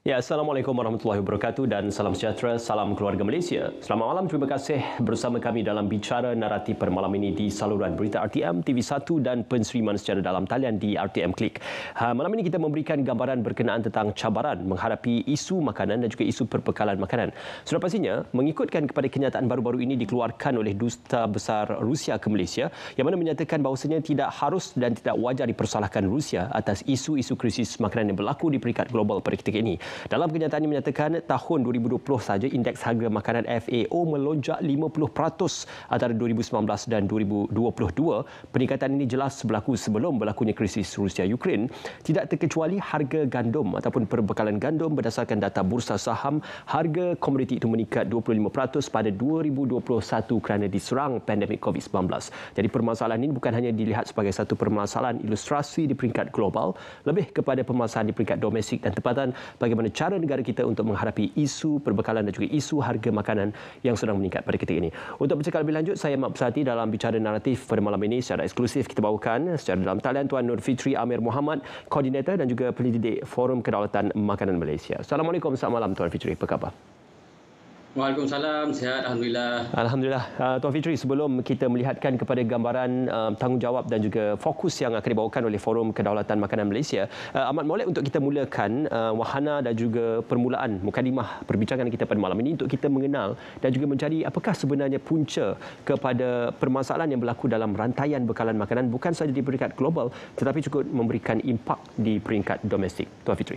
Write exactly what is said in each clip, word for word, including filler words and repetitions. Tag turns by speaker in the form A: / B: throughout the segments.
A: Ya, Assalamualaikum warahmatullahi wabarakatuh dan salam sejahtera, salam keluarga Malaysia. Selamat malam, terima kasih bersama kami dalam Bicara Naratif pada malam ini di saluran berita R T M, T V satu dan penseriman secara dalam talian di R T M Klik. Ha, malam ini kita memberikan gambaran berkenaan tentang cabaran menghadapi isu makanan dan juga isu perbekalan makanan. Sudah pastinya, mengikutkan kepada kenyataan baru-baru ini dikeluarkan oleh Duta Besar Rusia ke Malaysia yang mana menyatakan bahawasanya tidak harus dan tidak wajar dipersalahkan Rusia atas isu-isu krisis makanan yang berlaku di peringkat global pada ketika ini. Dalam kenyataannya menyatakan tahun dua ribu dua puluh saja indeks harga makanan F A O melonjak lima puluh peratus antara dua ribu sembilan belas dan dua ribu dua puluh dua. Peningkatan ini jelas berlaku sebelum berlakunya krisis Rusia-Ukraine. Tidak terkecuali harga gandum ataupun perbekalan gandum berdasarkan data Bursa Saham, harga komoditi itu meningkat dua puluh lima peratus pada dua ribu dua puluh satu kerana diserang pandemik COVID sembilan belas. Jadi permasalahan ini bukan hanya dilihat sebagai satu permasalahan ilustrasi di peringkat global, lebih kepada permasalahan di peringkat domestik dan tempatan bagaimana cara negara kita untuk menghadapi isu perbekalan dan juga isu harga makanan yang sedang meningkat pada ketika ini. Untuk bercakap lebih lanjut, saya Mak Pesati dalam Bicara Naratif pada malam ini secara eksklusif kita bawakan secara dalam talian Tuan Nur Fitri Amir Muhammad, Koordinator dan juga Pendidik Forum Kedaulatan Makanan Malaysia. Assalamualaikum, selamat malam Tuan Fitri, apa khabar?
B: Waalaikumsalam, sihat Alhamdulillah.
A: Alhamdulillah. Uh, Tuan Fitri, sebelum kita melihatkan kepada gambaran uh, tanggungjawab dan juga fokus yang akan dibawakan oleh Forum Kedaulatan Makanan Malaysia, uh, amat molek untuk kita mulakan uh, wahana dan juga permulaan mukadimah perbincangan kita pada malam ini untuk kita mengenal dan juga mencari apakah sebenarnya punca kepada permasalahan yang berlaku dalam rantaian bekalan makanan bukan sahaja di peringkat global tetapi juga memberikan impak di peringkat domestik. Tuan Fitri.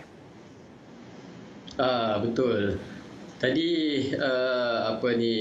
B: Ah, betul. Tadi uh, apa ni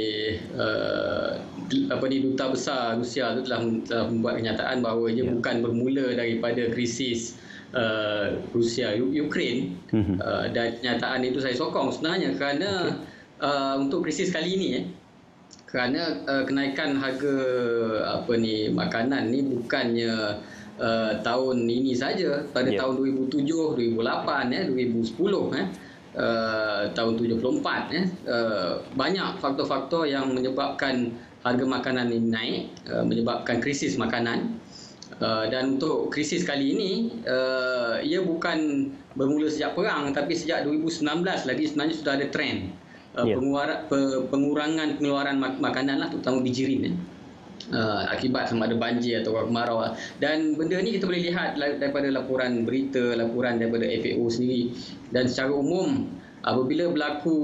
B: uh, apa ni Duta Besar Rusia itu telah, telah membuat kenyataan bahawa ia yeah. bukan bermula daripada krisis uh, Rusia Ukraine mm-hmm. uh, dan kenyataan itu saya sokong sebenarnya kerana okay. uh, untuk krisis kali ini eh, kerana uh, kenaikan harga apa ni makanan ni bukannya uh, tahun ini saja, pada yeah. tahun dua ribu tujuh, dua ribu lapan eh, dua ribu sepuluh eh Uh, tahun tujuh puluh empat eh, uh, banyak faktor-faktor yang menyebabkan harga makanan ini naik, uh, menyebabkan krisis makanan. Uh, dan untuk krisis kali ini uh, ia bukan bermula sejak perang tapi sejak dua ribu sembilan belas lagi sebenarnya sudah ada trend uh, yeah. penguara, pe, pengurangan pengeluaran mak- makanan lah, terutama bijirin eh. Uh, akibat sama ada banjir atau kemarau. Dan benda ni kita boleh lihat daripada laporan berita, laporan daripada F A O sendiri. Dan secara umum apabila berlaku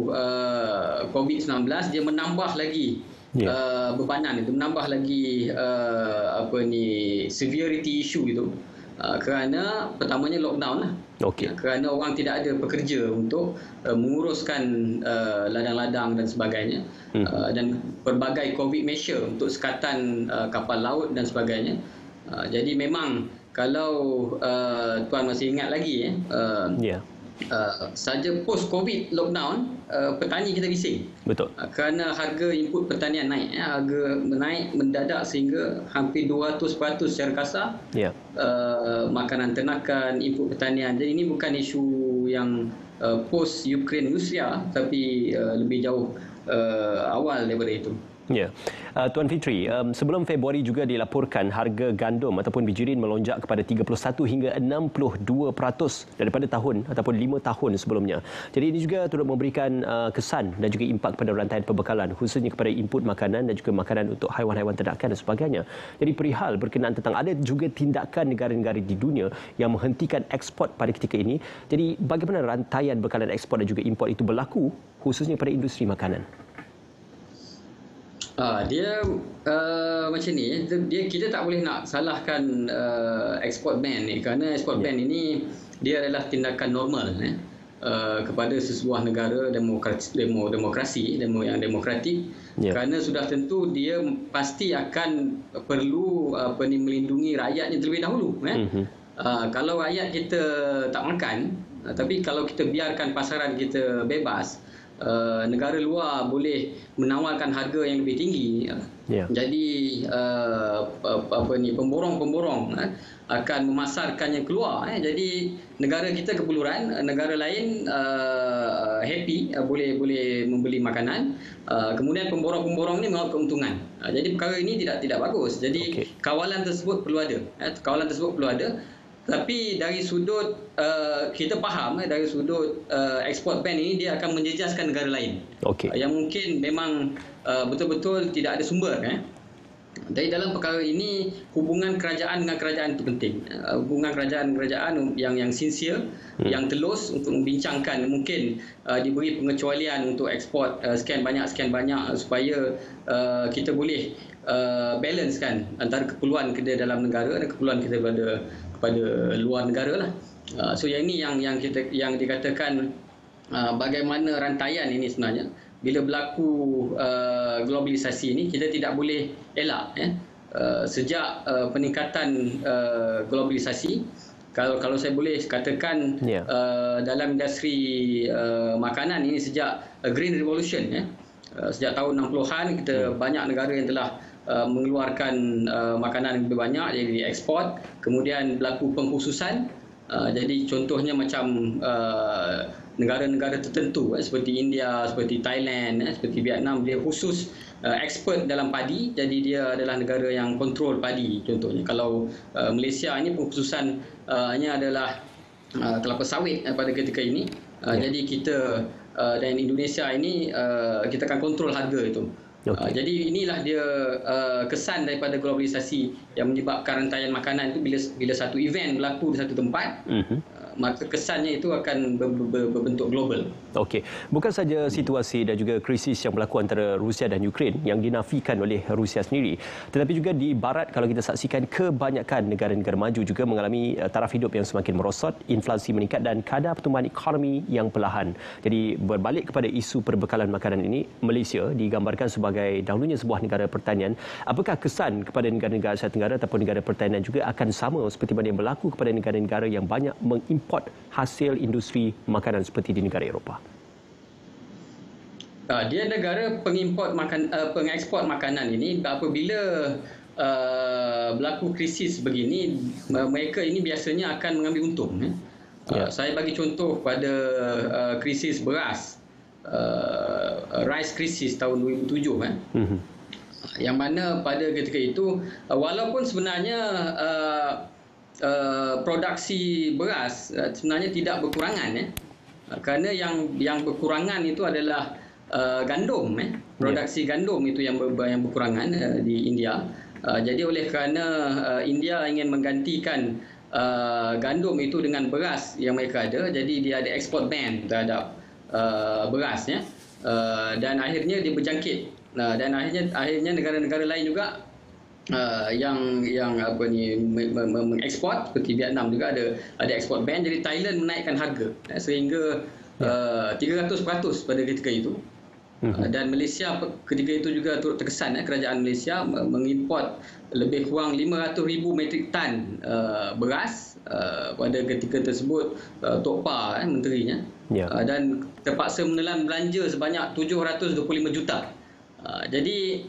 B: uh, COVID sembilan belas dia menambah lagi yeah. uh, bebanan itu, menambah lagi uh, apa ni severity issue itu. Uh, kerana pertamanya lockdown lah. Okay. Uh, kerana orang tidak ada pekerja untuk uh, menguruskan uh, ladang-ladang dan sebagainya. Hmm. Uh, dan pelbagai COVID measure untuk sekatan uh, kapal laut dan sebagainya. Uh, jadi memang kalau uh, tuan masih ingat lagi eh, uh, yeah. Uh, saja post COVID lockdown, uh, petani kita bising.
A: Betul.
B: Uh, kerana harga input pertanian naik, eh, harga naik mendadak sehingga hampir dua ratus peratus secara kasar. Yeah. Uh, makanan ternakan, input pertanian. Jadi ini bukan isu yang uh, post Ukraine Rusia tapi uh, lebih jauh uh, awal daripada itu.
A: Ya, uh, Tuan Fitri, um, sebelum Februari juga dilaporkan harga gandum ataupun bijirin melonjak kepada tiga puluh satu hingga enam puluh dua peratus daripada tahun ataupun lima tahun sebelumnya. Jadi ini juga turut memberikan uh, kesan dan juga impak pada rantaian perbekalan khususnya kepada input makanan dan juga makanan untuk haiwan-haiwan ternakan dan sebagainya. Jadi perihal berkenaan tentang ada juga tindakan negara-negara di dunia yang menghentikan ekspor pada ketika ini. Jadi bagaimana rantaian bekalan ekspor dan juga import itu berlaku khususnya pada industri makanan?
B: Ah, dia uh, macam ni, dia kita tak boleh nak salahkan uh, export ban ni kerana export ban ini dia adalah tindakan normal eh, uh, kepada sesebuah negara demokrasi, demo, demokrasi demo yang demokratik. Yeah. Kerana sudah tentu dia pasti akan perlu apa ni melindungi rakyatnya terlebih dahulu eh. Mm-hmm. Uh, kalau rakyat kita tak makan, uh, tapi kalau kita biarkan pasaran kita bebas, Uh, negara luar boleh menawarkan harga yang lebih tinggi. Yeah. Jadi uh, apa ni pemborong-pemborong eh, akan memasarkannya keluar. Eh. Jadi negara kita kebuluran, negara lain uh, happy uh, boleh boleh membeli makanan. Uh, kemudian pemborong-pemborong ni mengaut keuntungan. Uh, jadi perkara ini tidak tidak bagus. Jadi okay. kawalan tersebut perlu ada. Eh. Kawalan tersebut perlu ada. Tapi dari sudut uh, kita faham eh, dari sudut uh, export ban ini dia akan menjejaskan negara lain.
A: Okay.
B: Uh, yang mungkin memang uh, betul-betul tidak ada sumber eh. Dari dalam perkara ini hubungan kerajaan dengan kerajaan itu penting. Uh, hubungan kerajaan-kerajaan yang yang sincere, hmm. yang telus untuk membincangkan mungkin uh, diberi pengecualian untuk ekspor uh, sekian banyak sekian banyak uh, supaya uh, kita boleh uh, balance kan antara keperluan kita dalam negara dan keperluan kita pada kepada luar negara lah. Uh, so yang ini yang yang kita yang dikatakan uh, bagaimana rantaian ini sebenarnya. Bila berlaku uh, globalisasi ini kita tidak boleh elak ya. Uh, sejak uh, peningkatan uh, globalisasi, kalau kalau saya boleh katakan yeah. uh, dalam industri uh, makanan ini sejak uh, Green Revolution ya. Uh, sejak tahun enam puluhan kita hmm. banyak negara yang telah uh, mengeluarkan uh, makanan yang lebih banyak jadi ekspor, kemudian berlaku pengkhususan. Uh, jadi contohnya macam uh, negara-negara tertentu eh, seperti India, seperti Thailand, eh, seperti Vietnam, dia khusus uh, expert dalam padi, jadi dia adalah negara yang kontrol padi contohnya. Kalau uh, Malaysia ini pengkhususannya uh, adalah uh, kelapa sawit uh, pada ketika ini, uh, ya. Jadi kita uh, dan Indonesia ini uh, kita akan kontrol harga itu. Okay. Uh, jadi inilah dia uh, kesan daripada globalisasi yang menyebabkan rantaian makanan itu bila bila satu event berlaku di satu tempat, uh-huh. uh, maka kesannya itu akan ber, ber, berbentuk global.
A: Okey, bukan saja situasi dan juga krisis yang berlaku antara Rusia dan Ukraine yang dinafikan oleh Rusia sendiri, tetapi juga di barat kalau kita saksikan kebanyakan negara-negara maju juga mengalami uh, taraf hidup yang semakin merosot, inflasi meningkat dan kadar pertumbuhan ekonomi yang perlahan. Jadi berbalik kepada isu perbekalan makanan ini, Malaysia digambarkan sebagai sebagai dahulunya sebuah negara pertanian. Apakah kesan kepada negara-negara Asia Tenggara ataupun negara pertanian juga akan sama seperti mana yang berlaku kepada negara-negara yang banyak mengimport hasil industri makanan seperti di negara Eropah?
B: Dia negara pengimport makan, pengeksport makanan ini apabila uh, berlaku krisis begini, mereka ini biasanya akan mengambil untung. Ya. Uh, saya bagi contoh pada uh, krisis beras. Uh, rice crisis tahun dua ribu tujuh kan. Mm-hmm. Yang mana pada ketika itu uh, walaupun sebenarnya uh, uh, produksi beras uh, sebenarnya tidak berkurangan ya. Uh, kerana yang yang berkurangan itu adalah uh, gandum eh. Produksi yeah. gandum itu yang ber, yang berkurangan uh, di India. Uh, jadi oleh kerana uh, India ingin menggantikan uh, gandum itu dengan beras yang mereka ada, jadi dia ada export ban terhadap Uh, beras ya, uh, dan akhirnya dia berjangkit, uh, dan akhirnya akhirnya negara-negara lain juga uh, yang yang apa ni mengekspor seperti Vietnam juga ada ada export ban, jadi Thailand menaikkan harga uh, sehingga uh, tiga ratus peratus pada ketika itu. Uh, dan Malaysia ketika itu juga turut terkesan eh, kerajaan Malaysia mengimport lebih kurang lima ratus ribu metrik tan uh, beras uh, pada ketika tersebut. uh, Tok Pa eh, menterinya yeah. uh, dan terpaksa menelan belanja sebanyak tujuh ratus dua puluh lima juta. uh, Jadi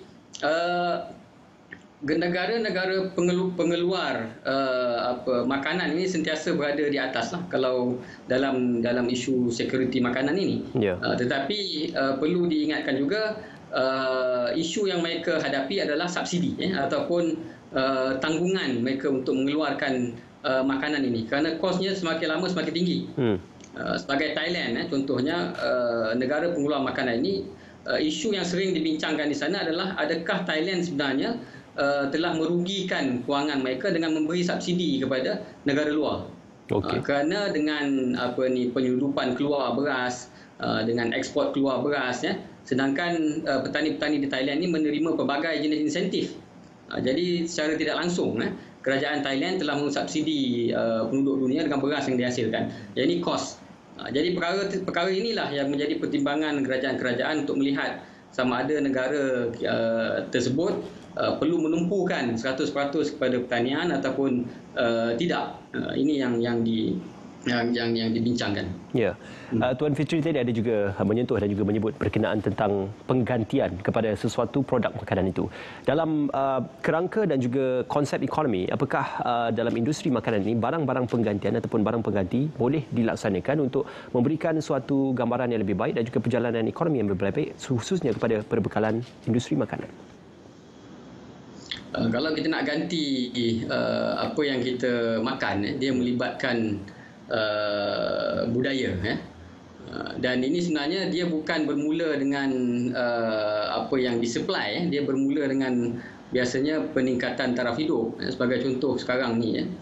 B: uh, negara-negara pengelu, pengeluar uh, apa makanan ini sentiasa berada di atas lah kalau dalam dalam isu security makanan ini. Yeah. Uh, tetapi uh, perlu diingatkan juga uh, isu yang mereka hadapi adalah subsidi eh, ataupun uh, tanggungan mereka untuk mengeluarkan uh, makanan ini kerana kosnya semakin lama semakin tinggi. Hmm. Uh, sebagai Thailand eh, contohnya uh, negara pengeluar makanan ini, uh, isu yang sering dibincangkan di sana adalah adakah Thailand sebenarnya Uh, telah merugikan kewangan mereka dengan memberi subsidi kepada negara luar. Okay. Uh, kerana dengan apa ni penyeludupan keluar beras, uh, dengan ekspor keluar beras ya, sedangkan uh, petani-petani di Thailand ini menerima pelbagai jenis insentif. Uh, jadi secara tidak langsung eh, kerajaan Thailand telah mensubsidi uh, penduduk dunia dengan beras yang dihasilkan. Jadi ini kos. Uh, jadi perkara perkara inilah yang menjadi pertimbangan kerajaan-kerajaan untuk melihat sama ada negara uh, tersebut uh, perlu menumpukan seratus peratus kepada pertanian ataupun uh, tidak. Uh, ini yang yang di yang yang, yang dibincangkan.
A: Ya. Uh, Tuan Fitri tadi ada juga menyentuh dan juga menyebut berkenaan tentang penggantian kepada sesuatu produk makanan itu. Dalam uh, kerangka dan juga konsep ekonomi, apakah uh, dalam industri makanan ini barang-barang penggantian ataupun barang pengganti boleh dilaksanakan untuk memberikan suatu gambaran yang lebih baik dan juga perjalanan ekonomi yang lebih baik khususnya kepada perbekalan industri makanan?
B: Uh, kalau kita nak ganti uh, apa yang kita makan, dia melibatkan uh, budaya. Eh? Uh, dan ini sebenarnya dia bukan bermula dengan uh, apa yang disupply. Eh? Dia bermula dengan biasanya peningkatan taraf hidup. Eh? Sebagai contoh sekarang ni, eh?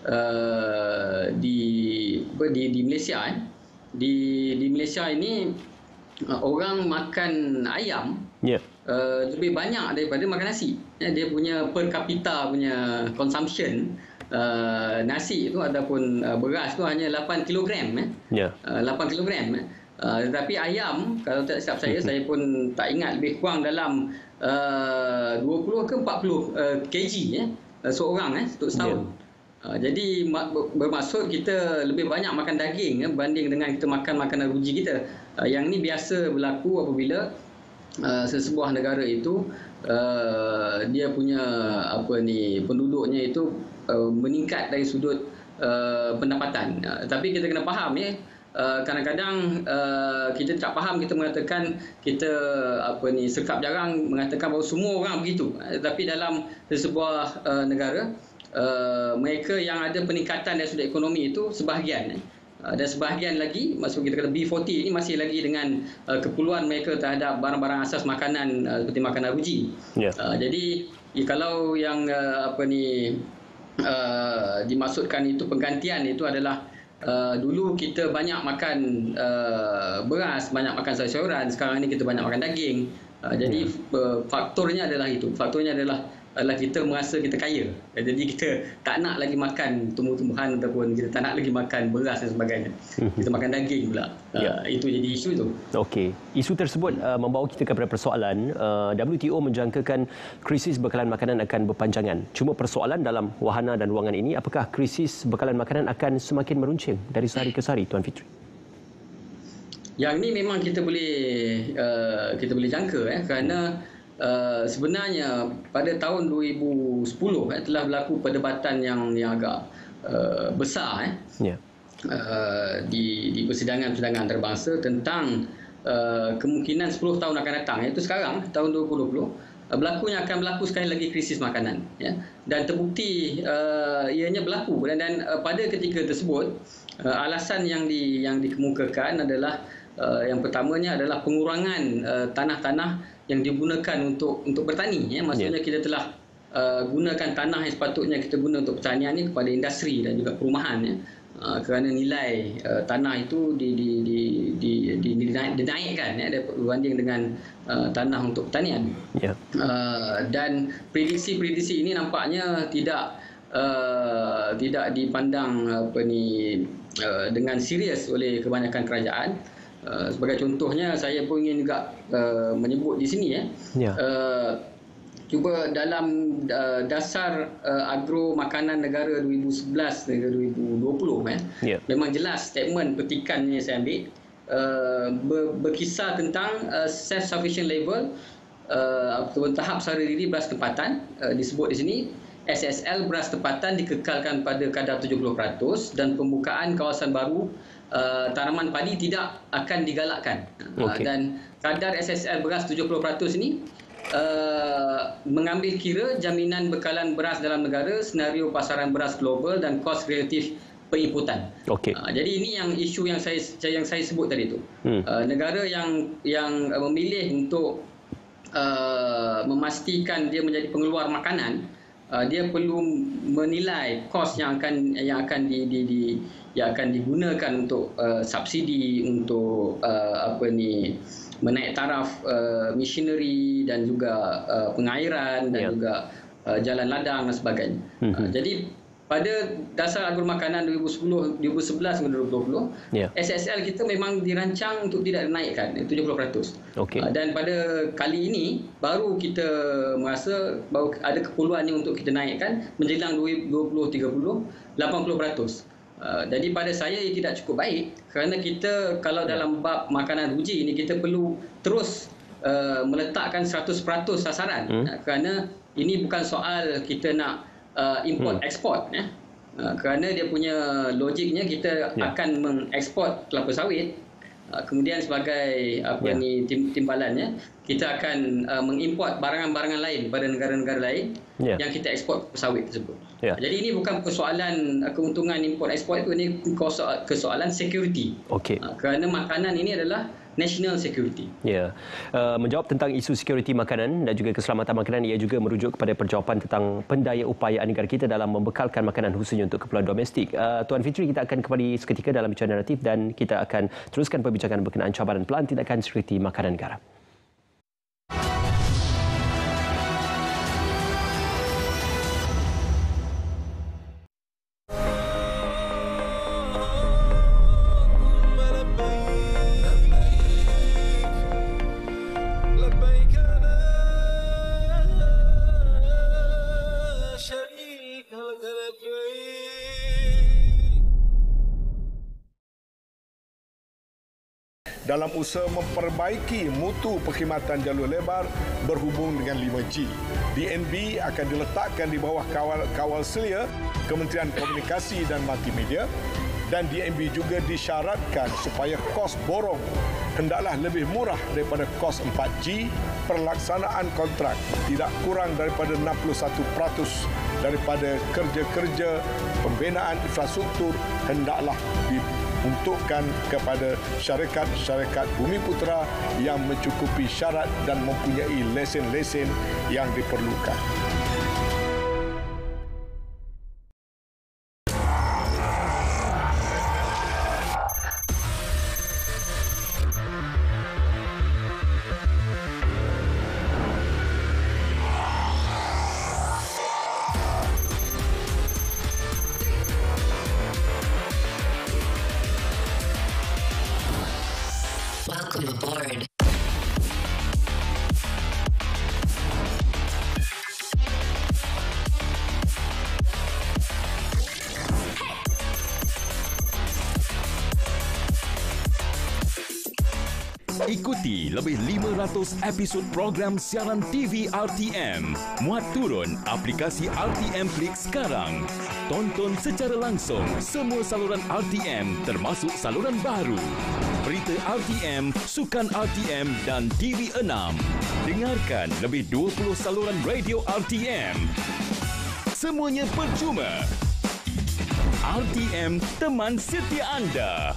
B: uh, di, di di Malaysia, eh? di di Malaysia ini uh, orang makan ayam.
A: Yeah.
B: Uh, lebih banyak daripada makan nasi. Ya, dia punya per capita punya consumption uh, nasi itu ataupun uh, beras tu hanya lapan kilogram. Eh. Yeah. Uh, lapan kilogram. Eh. Uh, tetapi ayam, kalau tak silap saya, saya pun tak ingat, lebih kurang dalam uh, dua puluh ke empat puluh uh, kilogram eh, seorang eh, untuk setahun. Yeah. Uh, jadi bermaksud kita lebih banyak makan daging eh, berbanding dengan kita makan makanan ruji kita. Uh, yang ni biasa berlaku apabila Uh, sesebuah negara itu uh, dia punya apa ni penduduknya itu uh, meningkat dari sudut uh, pendapatan. Uh, tapi kita kena faham ya, uh, kadang-kadang uh, kita tak faham, kita mengatakan kita apa ni sekap jarang mengatakan bahawa semua orang begitu. Uh, tapi dalam sesebuah uh, negara uh, mereka yang ada peningkatan dari sudut ekonomi itu sebahagian. Eh. Dan sebahagian lagi, maksud kita kata B empat puluh ini masih lagi dengan uh, keperluan mereka terhadap barang-barang asas makanan uh, seperti makanan ruji. Yeah. Uh, jadi ya, kalau yang uh, apa ni uh, dimaksudkan itu penggantian itu adalah uh, dulu kita banyak makan uh, beras, banyak makan sayur-sayuran, sekarang ini kita banyak makan daging. Uh, jadi yeah. uh, faktornya adalah itu. Faktornya adalah adalah kita merasa kita kaya. Jadi kita tak nak lagi makan tumbuh-tumbuhan ataupun kita tak nak lagi makan beras dan sebagainya. Kita makan daging pula. Ya. Uh, itu jadi isu tu.
A: Okey. Isu tersebut uh, membawa kita kepada persoalan uh, W T O menjangkakan krisis bekalan makanan akan berpanjangan. Cuma persoalan dalam wahana dan ruangan ini, apakah krisis bekalan makanan akan semakin meruncing dari sehari ke sehari, Tuan Fitri?
B: Yang ni memang kita boleh uh, kita boleh jangka eh kerana Uh, sebenarnya pada tahun dua ribu sepuluh eh, telah berlaku perdebatan yang yang agak uh, besar eh, yeah. uh, di di persidangan-persidangan antarabangsa tentang uh, kemungkinan sepuluh tahun akan datang, iaitu sekarang tahun dua ribu dua puluh uh, berlakunya akan berlaku sekali lagi krisis makanan ya. Dan terbukti uh, ianya berlaku dan, dan uh, pada ketika tersebut uh, alasan yang di yang dikemukakan adalah uh, yang pertamanya adalah pengurangan uh, tanah-tanah yang digunakan untuk untuk bertani ya. Maksudnya yeah. kita telah uh, gunakan tanah yang sepatutnya kita guna untuk pertanian ni kepada industri dan juga perumahan ya. Uh, kerana nilai uh, tanah itu di di di di, di, di dinaikkan ya berbanding dengan uh, tanah untuk pertanian. Yeah. Uh, dan prediksi-prediksi ini nampaknya tidak uh, tidak dipandang apa ni uh, dengan serius oleh kebanyakan kerajaan. Uh, sebagai contohnya, saya pun ingin juga uh, menyebut di sini ya. Yeah. Uh, cuba dalam uh, dasar uh, agro makanan negara dua ribu sebelas hingga dua ribu dua puluh eh, yeah. memang jelas statement petikannya saya ambil uh, ber, berkisar tentang uh, self sufficient level uh, ataupun tahap sara diri beras tempatan. Uh, disebut di sini S S L beras tempatan dikekalkan pada kadar tujuh puluh peratus dan pembukaan kawasan baru Uh, tanaman padi tidak akan digalakkan. Okay. Uh, dan kadar S S L beras tujuh puluh peratus ini uh, mengambil kira jaminan bekalan beras dalam negara, senario pasaran beras global dan kos relatif penginputan. Okay. Uh, jadi ini yang isu yang saya yang saya sebut tadi itu. Hmm. Uh, negara yang yang uh, memilih untuk uh, memastikan dia menjadi pengeluar makanan, uh, dia perlu menilai kos yang akan yang akan di, di, di yang akan digunakan untuk uh, subsidi untuk uh, apa ni menaik taraf uh, machinery dan juga uh, pengairan dan yeah. juga uh, jalan ladang dan sebagainya. Mm-hmm. Uh, jadi pada dasar agro makanan dua ribu sepuluh, dua ribu sebelas hingga dua ribu dua puluh yeah. S S L kita memang dirancang untuk tidak dinaikkan tujuh puluh peratus. Okay. Uh, dan pada kali ini baru kita merasa baru ada keperluan untuk kita naikkan menjelang dua ribu dua puluh tiga puluh lapan puluh peratus. Uh, jadi pada saya ia tidak cukup baik kerana kita kalau dalam bab makanan ruji ini kita perlu terus uh, meletakkan seratus peratus sasaran hmm. uh, kerana ini bukan soal kita nak uh, import hmm. ekspor ya. Uh, kerana dia punya logiknya kita yeah. akan mengekspor kelapa sawit Uh, kemudian sebagai apa
A: yeah.
B: ni tim, timbalannya, kita akan uh, mengimport barangan-barangan lain daripada negara-negara lain yeah. yang kita ekspor sawit tersebut. Yeah. Jadi ini bukan persoalan uh, keuntungan import ekspor itu, ini persoalan security.
A: Okay.
B: Uh, kerana makanan ini adalah national security.
A: Ya, uh, menjawab tentang isu security makanan dan juga keselamatan makanan, ia juga merujuk kepada perjawapan tentang pendaya upayaan negara kita dalam membekalkan makanan khususnya untuk keperluan domestik. Uh, Tuan Fitri, kita akan kembali seketika dalam bicara naratif dan kita akan teruskan perbincangan berkenaan cabaran pelan tindakan security makanan negara.
C: Dalam usaha memperbaiki mutu perkhidmatan jalur lebar berhubung dengan lima G. D N B akan diletakkan di bawah kawal, kawal selia Kementerian Komunikasi dan Multimedia, dan D N B juga disyaratkan supaya kos borong hendaklah lebih murah daripada kos empat G. Pelaksanaan kontrak tidak kurang daripada enam puluh satu peratus daripada kerja-kerja pembinaan infrastruktur hendaklah diuntukkan kepada syarikat-syarikat Bumiputera yang mencukupi syarat dan mempunyai lesen-lesen yang diperlukan.
D: Welcome aboard.
E: Ikuti lebih lima ratus episod program siaran T V R T M. Muat turun aplikasi R T M Klik sekarang. Tonton secara langsung semua saluran R T M termasuk saluran baru. Berita R T M, sukan R T M dan T V enam. Dengarkan lebih dua puluh saluran radio R T M. Semuanya percuma. R T M, teman setia anda.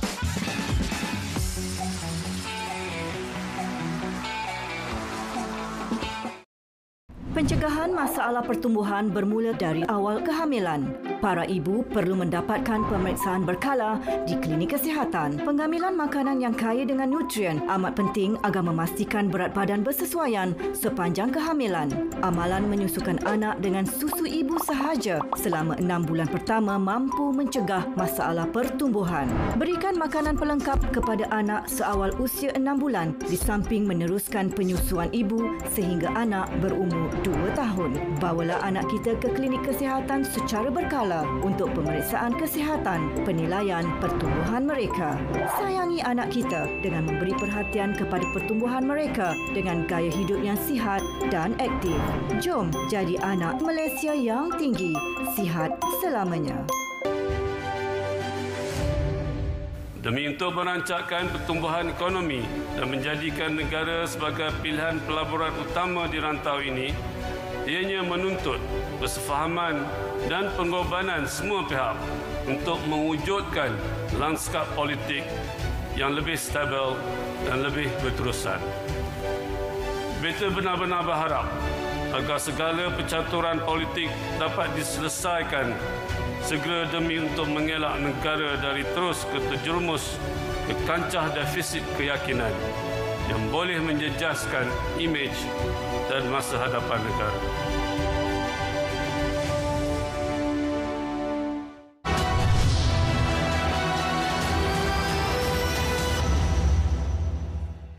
F: Pencegahan masalah pertumbuhan bermula dari awal kehamilan. Para ibu perlu mendapatkan pemeriksaan berkala di klinik kesihatan. Pengambilan makanan yang kaya dengan nutrien amat penting agar memastikan berat badan bersesuaian sepanjang kehamilan. Amalan menyusukan anak dengan susu ibu sahaja selama enam bulan pertama mampu mencegah masalah pertumbuhan. Berikan makanan pelengkap kepada anak seawal usia enam bulan di samping meneruskan penyusuan ibu sehingga anak berumur dua tahun. Bawalah anak kita ke klinik kesihatan secara berkala untuk pemeriksaan kesihatan, penilaian pertumbuhan mereka. Sayangi anak kita dengan memberi perhatian kepada pertumbuhan mereka dengan gaya hidup yang sihat dan aktif. Jom jadi anak Malaysia yang tinggi, sihat selamanya.
G: Demi untuk merancangkan pertumbuhan ekonomi dan menjadikan negara sebagai pilihan pelaburan utama di rantau ini, ianya menuntut kesefahaman dan pengorbanan semua pihak untuk mewujudkan lanskap politik yang lebih stabil dan lebih berterusan. Beta benar-benar berharap agar segala percaturan politik dapat diselesaikan segera demi untuk mengelak negara dari terus terjerumus ke kancah defisit keyakinan yang boleh menjejaskan imej dan masa hadapan negara.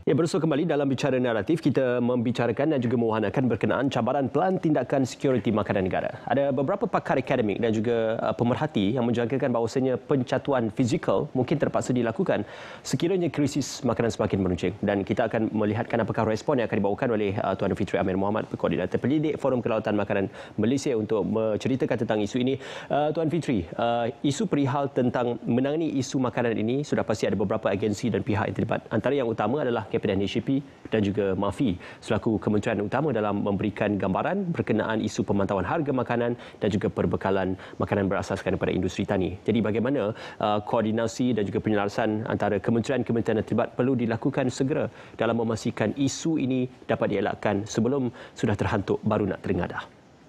A: Ya, bersua kembali dalam Bicara Naratif, kita membicarakan dan juga mewahanakan berkenaan cabaran pelan tindakan sekuriti makanan negara. Ada beberapa pakar akademik dan juga uh, pemerhati yang menjangkakan bahawasanya pencatuan fizikal mungkin terpaksa dilakukan sekiranya krisis makanan semakin meruncing. Dan kita akan melihatkan apakah respon yang akan dibawakan oleh uh, Tuan Fitri Amir Muhammad, Koordinator Pendidik Forum Kedaulatan Makanan Malaysia untuk menceritakan tentang isu ini. Uh, Tuan Fitri, uh, isu perihal tentang menangani isu makanan ini sudah pasti ada beberapa agensi dan pihak yang terlibat. Antara yang utama adalah Kabinet H C P dan juga MAFI selaku kementerian utama dalam memberikan gambaran berkenaan isu pemantauan harga makanan dan juga perbekalan makanan berasaskan kepada industri tani. Jadi bagaimana uh, koordinasi dan juga penyelarasan antara kementerian-kementerian yang terlibat perlu dilakukan segera dalam memastikan isu ini dapat dielakkan sebelum sudah terhantuk baru nak teringadah.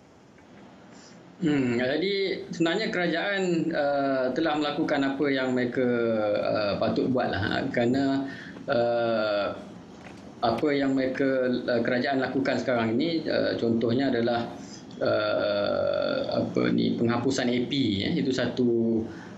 B: Hmm, jadi sebenarnya kerajaan uh, telah melakukan apa yang mereka uh, patut buatlah, kerana uh, apa yang mereka uh, kerajaan lakukan sekarang ini uh, contohnya adalah uh, apa ni penghapusan A P, ya. Itu satu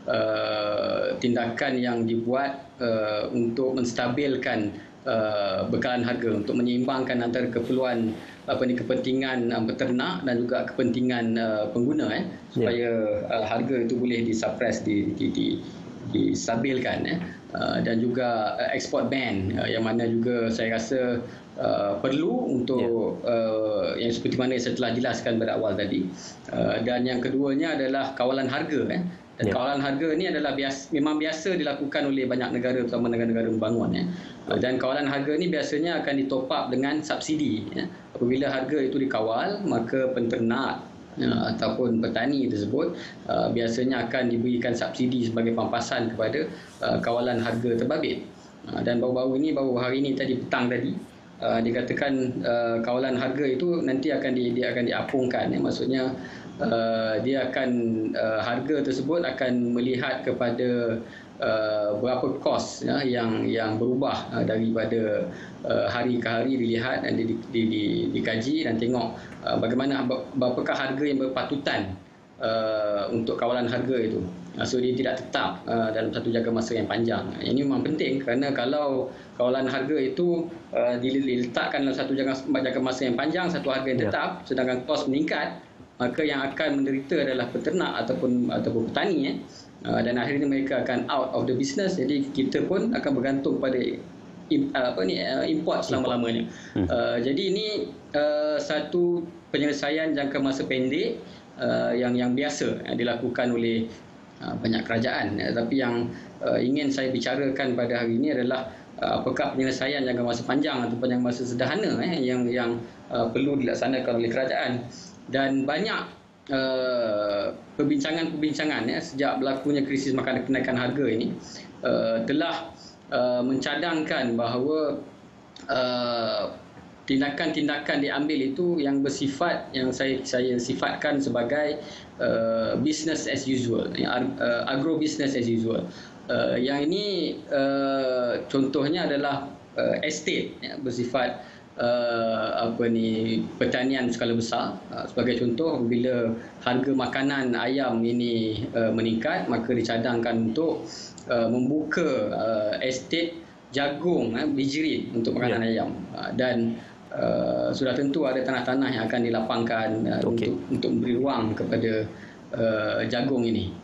B: uh, tindakan yang dibuat uh, untuk menstabilkan uh, bekalan harga, untuk menyeimbangkan antara keperluan apa ni kepentingan uh, peternak dan juga kepentingan uh, pengguna, eh, supaya uh, harga itu boleh disuppress, di, di, di distabilkan, eh. Uh, dan juga uh, export ban uh, yang mana juga saya rasa uh, perlu untuk yeah. uh, yang seperti mana saya telah jelaskan pada awal tadi. Uh, dan yang keduanya adalah kawalan harga, eh. Dan yeah. kawalan harga ini adalah biasa, memang biasa dilakukan oleh banyak negara, terutama negara-negara membangun, eh. Uh, dan kawalan harga ini biasanya akan ditop up dengan subsidi, eh. Apabila harga itu dikawal, maka penternak Uh, ataupun petani tersebut uh, biasanya akan diberikan subsidi sebagai pampasan kepada uh, kawalan harga terbabit. Uh, dan baru-baru ini, baru hari ini tadi petang tadi, uh, dikatakan uh, kawalan harga itu nanti akan di, dia akan diapungkan. Ya. Maksudnya uh, dia akan uh, harga tersebut akan melihat kepada Uh, berapa kos, ya, yang yang berubah uh, daripada uh, hari ke hari, dilihat dan di, di, di, dikaji dan tengok uh, bagaimana berapakah harga yang berpatutan uh, untuk kawalan harga itu. Uh, so dia tidak tetap uh, dalam satu jangka masa yang panjang. Ini memang penting, kerana kalau kawalan harga itu uh, diletakkan dalam satu jangka, jangka masa yang panjang, satu harga yang tetap, sedangkan kos meningkat, maka yang akan menderita adalah peternak ataupun ataupun petani, eh. Uh, dan akhirnya mereka akan out of the business. Jadi kita pun akan bergantung pada im, apa ni uh, import selama-lamanya. Hmm. Uh, jadi ini uh, satu penyelesaian jangka masa pendek uh, yang yang biasa uh, dilakukan oleh uh, banyak kerajaan. Uh, tapi yang uh, ingin saya bicarakan pada hari ini adalah uh, apakah penyelesaian jangka masa panjang ataupun jangka masa sederhana eh, yang yang uh, perlu dilaksanakan oleh kerajaan. Dan banyak Uh, perbincangan-perbincangan, ya, sejak berlakunya krisis makanan kenaikan harga ini uh, telah uh, mencadangkan bahawa uh, tindakan-tindakan diambil itu yang bersifat, yang saya saya sifatkan sebagai uh, business as usual, ya, uh, agro business as usual. Uh, yang ini uh, contohnya adalah uh, estate, ya, bersifat Uh, apa ni pertanian skala besar. Uh, sebagai contoh, bila harga makanan ayam ini uh, meningkat, maka dicadangkan untuk uh, membuka uh, estate jagung, uh, bijirin untuk makanan yeah. ayam. Uh, dan uh, sudah tentu ada tanah-tanah yang akan dilapangkan uh, okay. untuk untuk memberi ruang kepada uh, jagung ini.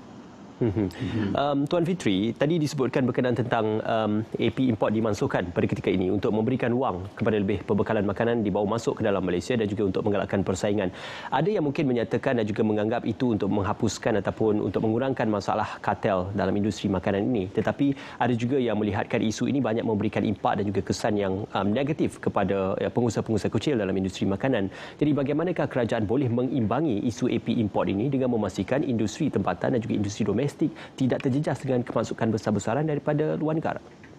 A: Um, Tuan Fitri, tadi disebutkan berkenaan tentang um, A P import dimansuhkan pada ketika ini untuk memberikan wang kepada lebih perbekalan makanan dibawa masuk ke dalam Malaysia dan juga untuk menggalakkan persaingan. Ada yang mungkin menyatakan dan juga menganggap itu untuk menghapuskan ataupun untuk mengurangkan masalah kartel dalam industri makanan ini. Tetapi ada juga yang melihatkan isu ini banyak memberikan impak dan juga kesan yang um, negatif kepada ya, pengusaha-pengusaha kecil dalam industri makanan. Jadi bagaimanakah kerajaan boleh mengimbangi isu A P import ini dengan memastikan industri tempatan dan juga industri domestik tidak terjejas dengan kemasukan besar-besaran daripada luar negara?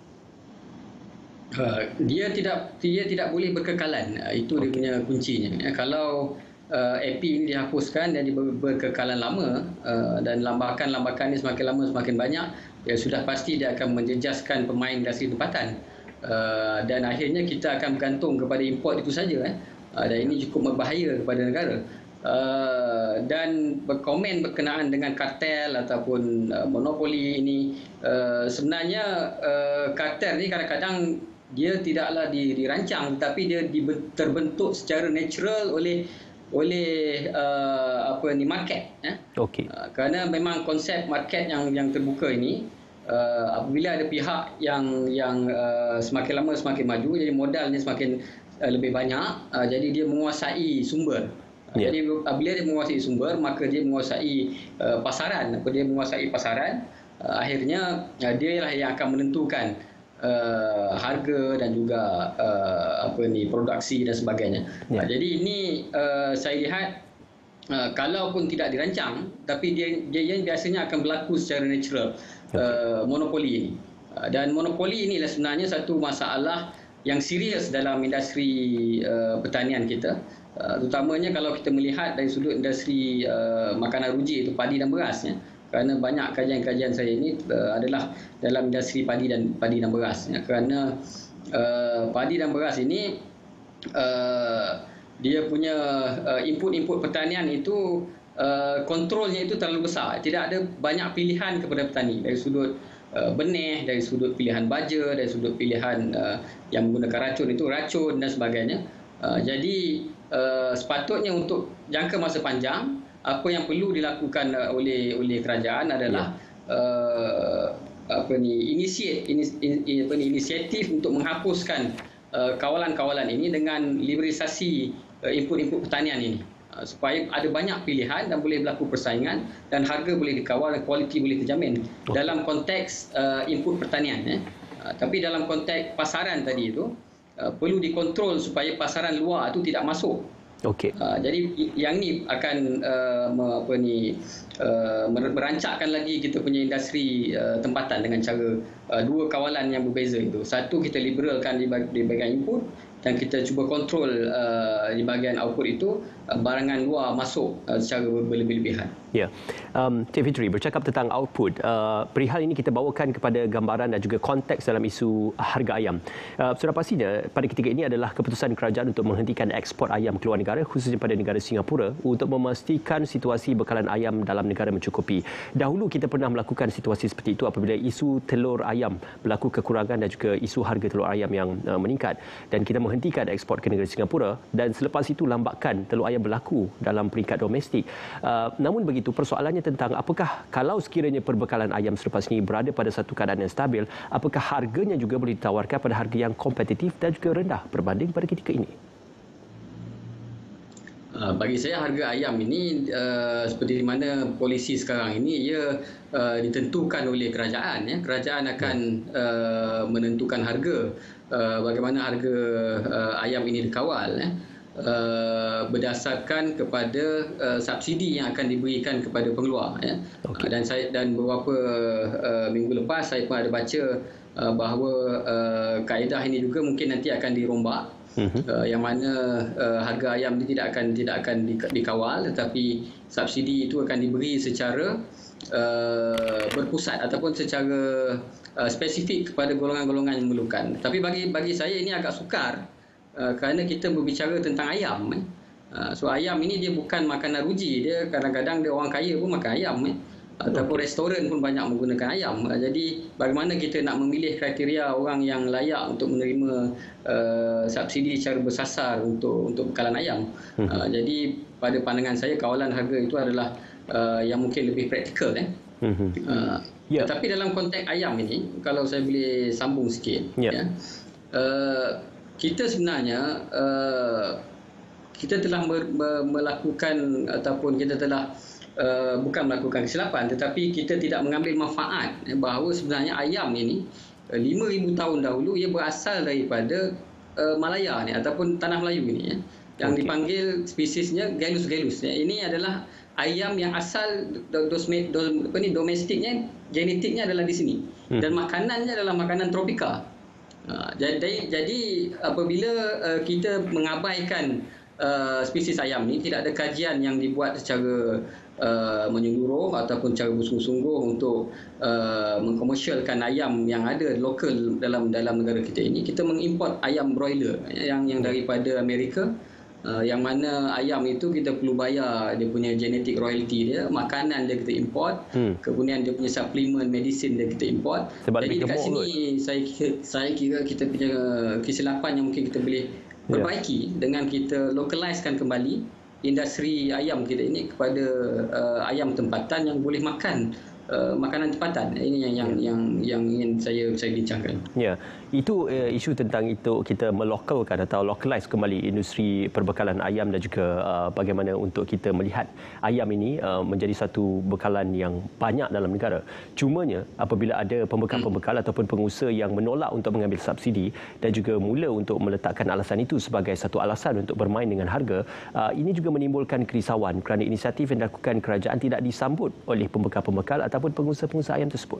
B: Uh, dia tidak dia tidak boleh berkekalan. Uh, itu okay. dia punya kuncinya. Ya, kalau uh, A P ini dihapuskan dan berkekalan lama, uh, dan lambakan-lambakan ini semakin lama semakin banyak, ya sudah pasti dia akan menjejaskan pemain industri tempatan. Uh, dan akhirnya kita akan bergantung kepada import itu saja. Eh. Uh, dan ini cukup berbahaya kepada negara. Uh, dan berkomen berkenaan dengan kartel ataupun uh, monopoli ini, uh, sebenarnya uh, kartel ni kadang-kadang dia tidaklah dirancang, tapi dia terbentuk secara natural oleh oleh uh, apa ni market, ya.
A: Okey.
B: Uh, kerana memang konsep market yang yang terbuka ini, uh, apabila ada pihak yang yang uh, semakin lama semakin maju, jadi modalnya semakin uh, lebih banyak, uh, jadi dia menguasai sumber. Yeah. Jadi apabila dia menguasai sumber, maka dia menguasai uh, pasaran. Apabila dia menguasai pasaran, uh, akhirnya uh, dia lah yang akan menentukan uh, harga dan juga uh, apa ni produksi dan sebagainya. Yeah. Uh, jadi ini uh, saya lihat uh, kalaupun tidak dirancang, tapi dia dia biasanya akan berlaku secara natural. Okay. Uh, monopoli ini. Uh, dan monopoli inilah sebenarnya satu masalah yang serius dalam industri uh, pertanian kita. Uh, terutamanya kalau kita melihat dari sudut industri uh, makanan ruji, itu padi dan beras, ya. Kerana banyak kajian-kajian saya ini uh, adalah dalam industri padi dan padi dan beras, ya. Kerana uh, padi dan beras ini uh, dia punya uh, input-input pertanian itu uh, kontrolnya itu terlalu besar. Tidak ada banyak pilihan kepada petani dari sudut uh, benih, dari sudut pilihan baja, dari sudut pilihan uh, yang menggunakan racun itu racun dan sebagainya. Uh, jadi Uh, sepatutnya untuk jangka masa panjang, apa yang perlu dilakukan uh, oleh oleh kerajaan adalah yeah. uh, apa ni inisiat in, in, in, apa ni inisiatif untuk menghapuskan uh, kawalan-kawalan ini dengan liberalisasi uh, input-input pertanian ini, uh, supaya ada banyak pilihan dan boleh berlaku persaingan dan harga boleh dikawal dan kualiti boleh terjamin oh. dalam konteks uh, input pertanian, ya. Uh, tapi dalam konteks pasaran tadi itu Uh, perlu dikontrol supaya pasaran luar itu tidak masuk.
A: Okey.
B: Uh, jadi yang ni akan uh, apa ni uh, merancakkan lagi kita punya industri uh, tempatan dengan cara uh, dua kawalan yang berbeza itu. Satu, kita liberalkan di, bag- di bahagian input, dan kita cuba kontrol uh, di bahagian output itu uh, barangan luar masuk uh, secara berlebih-lebihan.
A: Ya, um, Cik Fitri, bercakap tentang output, uh, perihal ini kita bawakan kepada gambaran dan juga konteks dalam isu harga ayam. Uh, sudah pastinya pada ketika ini adalah keputusan kerajaan untuk menghentikan ekspor ayam keluar negara, khususnya pada negara Singapura, untuk memastikan situasi bekalan ayam dalam negara mencukupi. Dahulu kita pernah melakukan situasi seperti itu apabila isu telur ayam berlaku kekurangan dan juga isu harga telur ayam yang uh, meningkat, dan kita menghentikan ekspor ke negara Singapura, dan selepas itu lambakan telur ayam berlaku dalam peringkat domestik. Uh, namun begitu, itu persoalannya tentang apakah kalau sekiranya perbekalan ayam selepas ini berada pada satu keadaan yang stabil, apakah harganya juga boleh ditawarkan pada harga yang kompetitif dan juga rendah berbanding pada ketika ini?
B: Uh, bagi saya harga ayam ini uh, seperti di mana polisi sekarang ini ia uh, ditentukan oleh kerajaan, ya. Kerajaan akan uh, menentukan harga, uh, bagaimana harga uh, ayam ini dikawal, ya. Uh, berdasarkan kepada uh, subsidi yang akan diberikan kepada pengeluar, ya. Okay. Uh, dan saya dan beberapa uh, minggu lepas saya pun ada baca uh, bahawa uh, kaedah ini juga mungkin nanti akan dirombak, uh-huh. uh, yang mana uh, harga ayam ini tidak akan tidak akan dikawal, tetapi subsidi itu akan diberi secara uh, berpusat ataupun secara uh, spesifik kepada golongan-golongan yang memerlukan. Tapi bagi bagi saya ini agak sukar. Uh, kerana kita berbicara tentang ayam, eh. uh, so ayam ini dia bukan makanan ruji, dia kadang-kadang dia orang kaya pun makan ayam, eh. ataupun restoran pun banyak menggunakan ayam. Uh, jadi bagaimana kita nak memilih kriteria orang yang layak untuk menerima uh, subsidi secara bersasar untuk untuk bekalan ayam. uh, jadi pada pandangan saya kawalan harga itu adalah uh, yang mungkin lebih praktikal, eh. uh, yeah. Tetapi dalam konteks ayam ini, kalau saya boleh sambung sikit, yeah. ya, uh, kita sebenarnya uh, kita telah ber, ber, melakukan ataupun kita telah uh, bukan melakukan kesilapan, tetapi kita tidak mengambil manfaat eh, bahawa sebenarnya ayam ini uh, lima ribu tahun dahulu ia berasal daripada uh, Malaya ni ataupun tanah Melayu ini, ya, yang okay. dipanggil spesiesnya Gallus gallus, ya. Ini adalah ayam yang asal dosme, dos, apa ni, domestiknya, genetiknya adalah di sini, hmm. dan makanannya adalah makanan tropika. Uh, jadi, jadi apabila uh, kita mengabaikan uh, spesies ayam ni, tidak ada kajian yang dibuat secara uh, menyeluruh ataupun secara bersungguh-sungguh untuk uh, mengkomersialkan ayam yang ada lokal dalam dalam negara kita ini. Kita mengimport ayam broiler yang yang daripada Amerika, Uh, yang mana ayam itu kita perlu bayar dia punya genetic royalty dia, makanan dia kita import, hmm. kemudian dia punya suplemen medicine dia kita import. Sebab jadi dekat sini kot. saya kira, saya kira kita punya kesilapan yang mungkin kita boleh perbaiki yeah. dengan kita localizekan kembali industri ayam kita ini kepada uh, ayam tempatan yang boleh makan Uh, makanan tempatan. Ini yang yang yang yang ingin saya saya bincangkan.
A: Ya, itu uh, isu tentang itu kita melokalkan atau localize kembali industri perbekalan ayam dan juga uh, bagaimana untuk kita melihat ayam ini uh, menjadi satu bekalan yang banyak dalam negara. Cumanya apabila ada pembekal-pembekal hmm. ataupun pengusaha yang menolak untuk mengambil subsidi dan juga mula untuk meletakkan alasan itu sebagai satu alasan untuk bermain dengan harga, uh, ini juga menimbulkan kerisauan kerana inisiatif yang dilakukan kerajaan tidak disambut oleh pembekal-pembekal ataupun pengusaha-pengusaha ayam tersebut.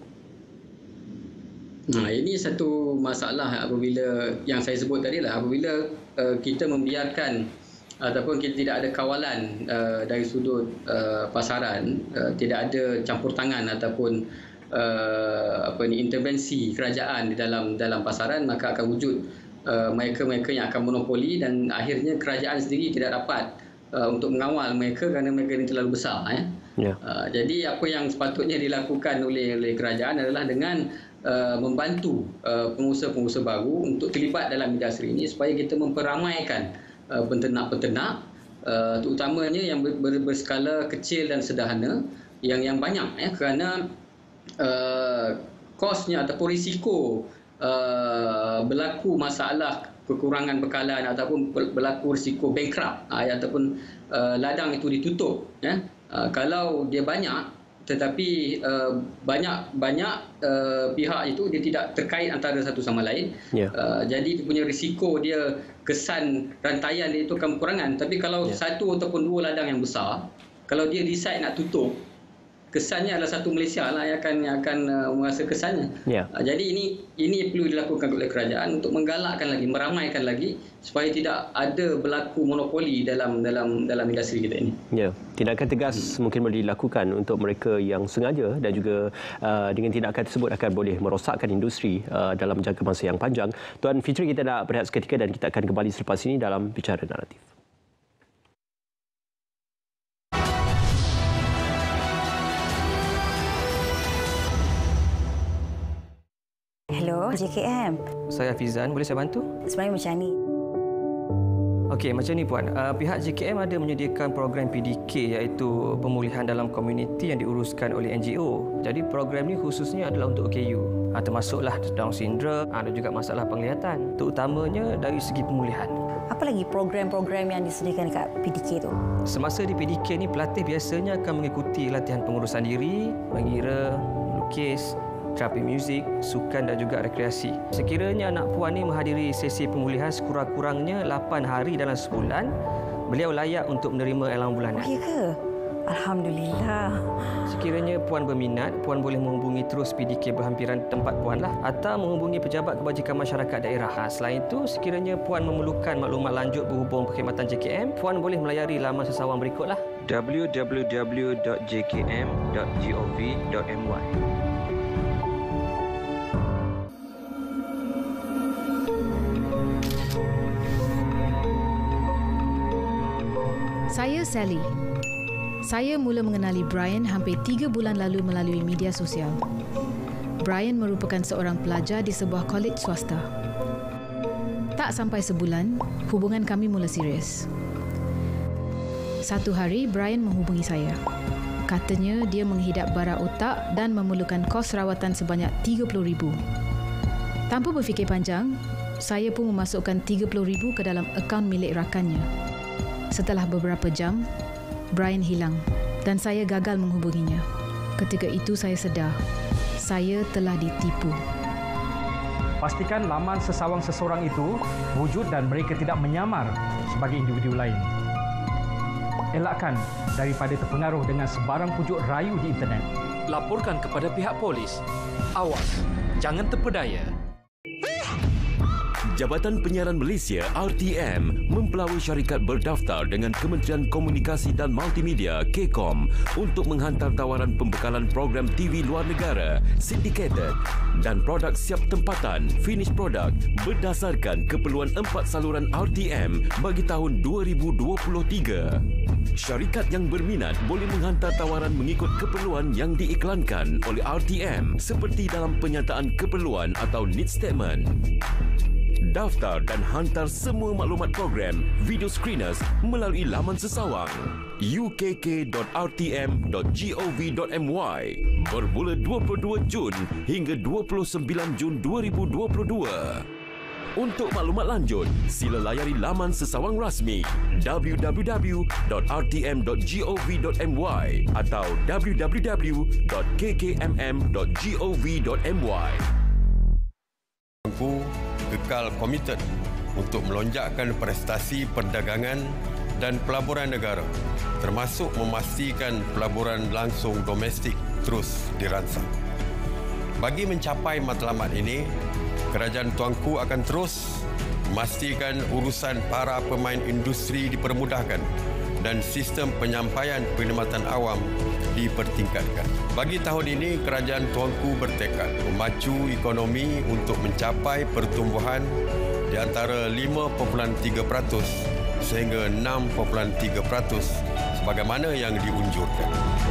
B: Nah, ini satu masalah apabila yang saya sebut tadi lah, apabila uh, kita membiarkan ataupun kita tidak ada kawalan uh, dari sudut uh, pasaran, uh, tidak ada campur tangan ataupun uh, apa ni intervensi kerajaan di dalam dalam pasaran, maka akan wujud uh, mereka-mereka yang akan monopoli dan akhirnya kerajaan sendiri tidak dapat uh, untuk mengawal mereka kerana mereka ini terlalu besar. Eh. Yeah. Uh, jadi apa yang sepatutnya dilakukan oleh oleh kerajaan adalah dengan uh, membantu uh, pengusaha-pengusaha baru untuk terlibat dalam industri ini supaya kita memperamaikan uh, penternak-penternak uh, terutamanya yang ber, ber, berskala kecil dan sederhana yang yang banyak ya, kerana uh, kosnya ataupun risiko uh, berlaku masalah kekurangan bekalan ataupun berlaku risiko bankrupt uh, ataupun uh, ladang itu ditutup ya. Uh, kalau dia banyak tetapi uh, banyak banyak uh, pihak itu dia tidak terkait antara satu sama lain, yeah. uh, jadi dia punya risiko dia kesan rantaian dia itu akan berkurangan. Tapi kalau yeah. satu ataupun dua ladang yang besar, kalau dia decide nak tutup, kesannya adalah satu Malaysia lah yang akan yang akan uh, merasa kesannya. Yeah. Uh, jadi ini ini perlu dilakukan oleh kerajaan untuk menggalakkan lagi, meramaikan lagi supaya tidak ada berlaku monopoli dalam dalam dalam industri kita ini.
A: Ya, tindakan tegas hmm. mungkin boleh dilakukan untuk mereka yang sengaja dan juga uh, dengan tindakan tersebut akan boleh merosakkan industri uh, dalam jangka masa yang panjang. Tuan Fitri, kita nak berehat seketika dan kita akan kembali selepas ini dalam Bicara Naratif.
D: Hello, J K M.
H: Saya Fizan, boleh saya bantu?
D: Sebenarnya macam ni.
H: Okey, macam ni Puan. Uh, pihak J K M ada menyediakan program P D K iaitu pemulihan dalam komuniti yang diuruskan oleh N G O. Jadi program ni khususnya adalah untuk O K U. Uh, termasuklah Down syndrome, ada juga masalah penglihatan. Terutamanya dari segi pemulihan.
D: Apa lagi program-program yang disediakan dekat P D K tu?
H: Semasa di P D K ni, pelatih biasanya akan mengikuti latihan pengurusan diri, mengira, lukis, terapi muzik, sukan dan juga rekreasi. Sekiranya anak puan ni menghadiri sesi pemulihan sekurang-kurangnya lapan hari dalam sebulan, beliau layak untuk menerima elang bulanan.
D: Oh, ya ke? Alhamdulillah.
H: Sekiranya puan berminat, puan boleh menghubungi terus P D K berhampiran tempat puan lah, atau menghubungi pejabat kebajikan masyarakat daerah. Selain itu, sekiranya puan memerlukan maklumat lanjut berhubung perkhidmatan J K M, puan boleh melayari laman sesawang berikutlah: w w w dot j k m dot gov dot m y.
I: Saya Sally. Saya mula mengenali Brian hampir tiga bulan lalu melalui media sosial. Brian merupakan seorang pelajar di sebuah kolej swasta. Tak sampai sebulan, hubungan kami mula serius. Satu hari, Brian menghubungi saya. Katanya dia menghidap bara otak dan memerlukan kos rawatan sebanyak tiga puluh ribu. Tanpa berfikir panjang, saya pun memasukkan tiga puluh ribu ke dalam akaun milik rakannya. Setelah beberapa jam, Brian hilang dan saya gagal menghubunginya. Ketika itu saya sedar, saya telah ditipu.
J: Pastikan laman sesawang seseorang itu wujud dan mereka tidak menyamar sebagai individu lain. Elakkan daripada terpengaruh dengan sebarang pujuk rayu di internet.
K: Laporkan kepada pihak polis. Awas, jangan terpedaya.
E: Jabatan Penyiaran Malaysia R T M mempelawai syarikat berdaftar dengan Kementerian Komunikasi dan Multimedia K C O M untuk menghantar tawaran pembekalan program T V luar negara syndicated dan produk siap tempatan finish product berdasarkan keperluan empat saluran R T M bagi tahun dua ribu dua puluh tiga. Syarikat yang berminat boleh menghantar tawaran mengikut keperluan yang diiklankan oleh R T M seperti dalam penyataan keperluan atau need statement. Daftar dan hantar semua maklumat program video screeners melalui laman sesawang u k k dot r t m dot gov dot m y bermula dua puluh dua Jun hingga dua puluh sembilan Jun dua ribu dua puluh dua. Untuk maklumat lanjut, sila layari laman sesawang rasmi w w w dot r t m dot gov dot m y atau w w w dot k k m m dot gov dot m y.
K: Aku kekal komited untuk melonjakkan prestasi perdagangan dan pelaburan negara, termasuk memastikan pelaburan langsung domestik terus dirangsang. Bagi mencapai matlamat ini, kerajaan tuanku akan terus memastikan urusan para pemain industri dipermudahkan dan sistem penyampaian perkhidmatan awam dipertingkatkan. Bagi tahun ini, kerajaan tuanku bertekad memacu ekonomi untuk mencapai pertumbuhan di antara lima perpuluhan tiga peratus sehingga enam perpuluhan tiga peratus sebagaimana yang diunjurkan.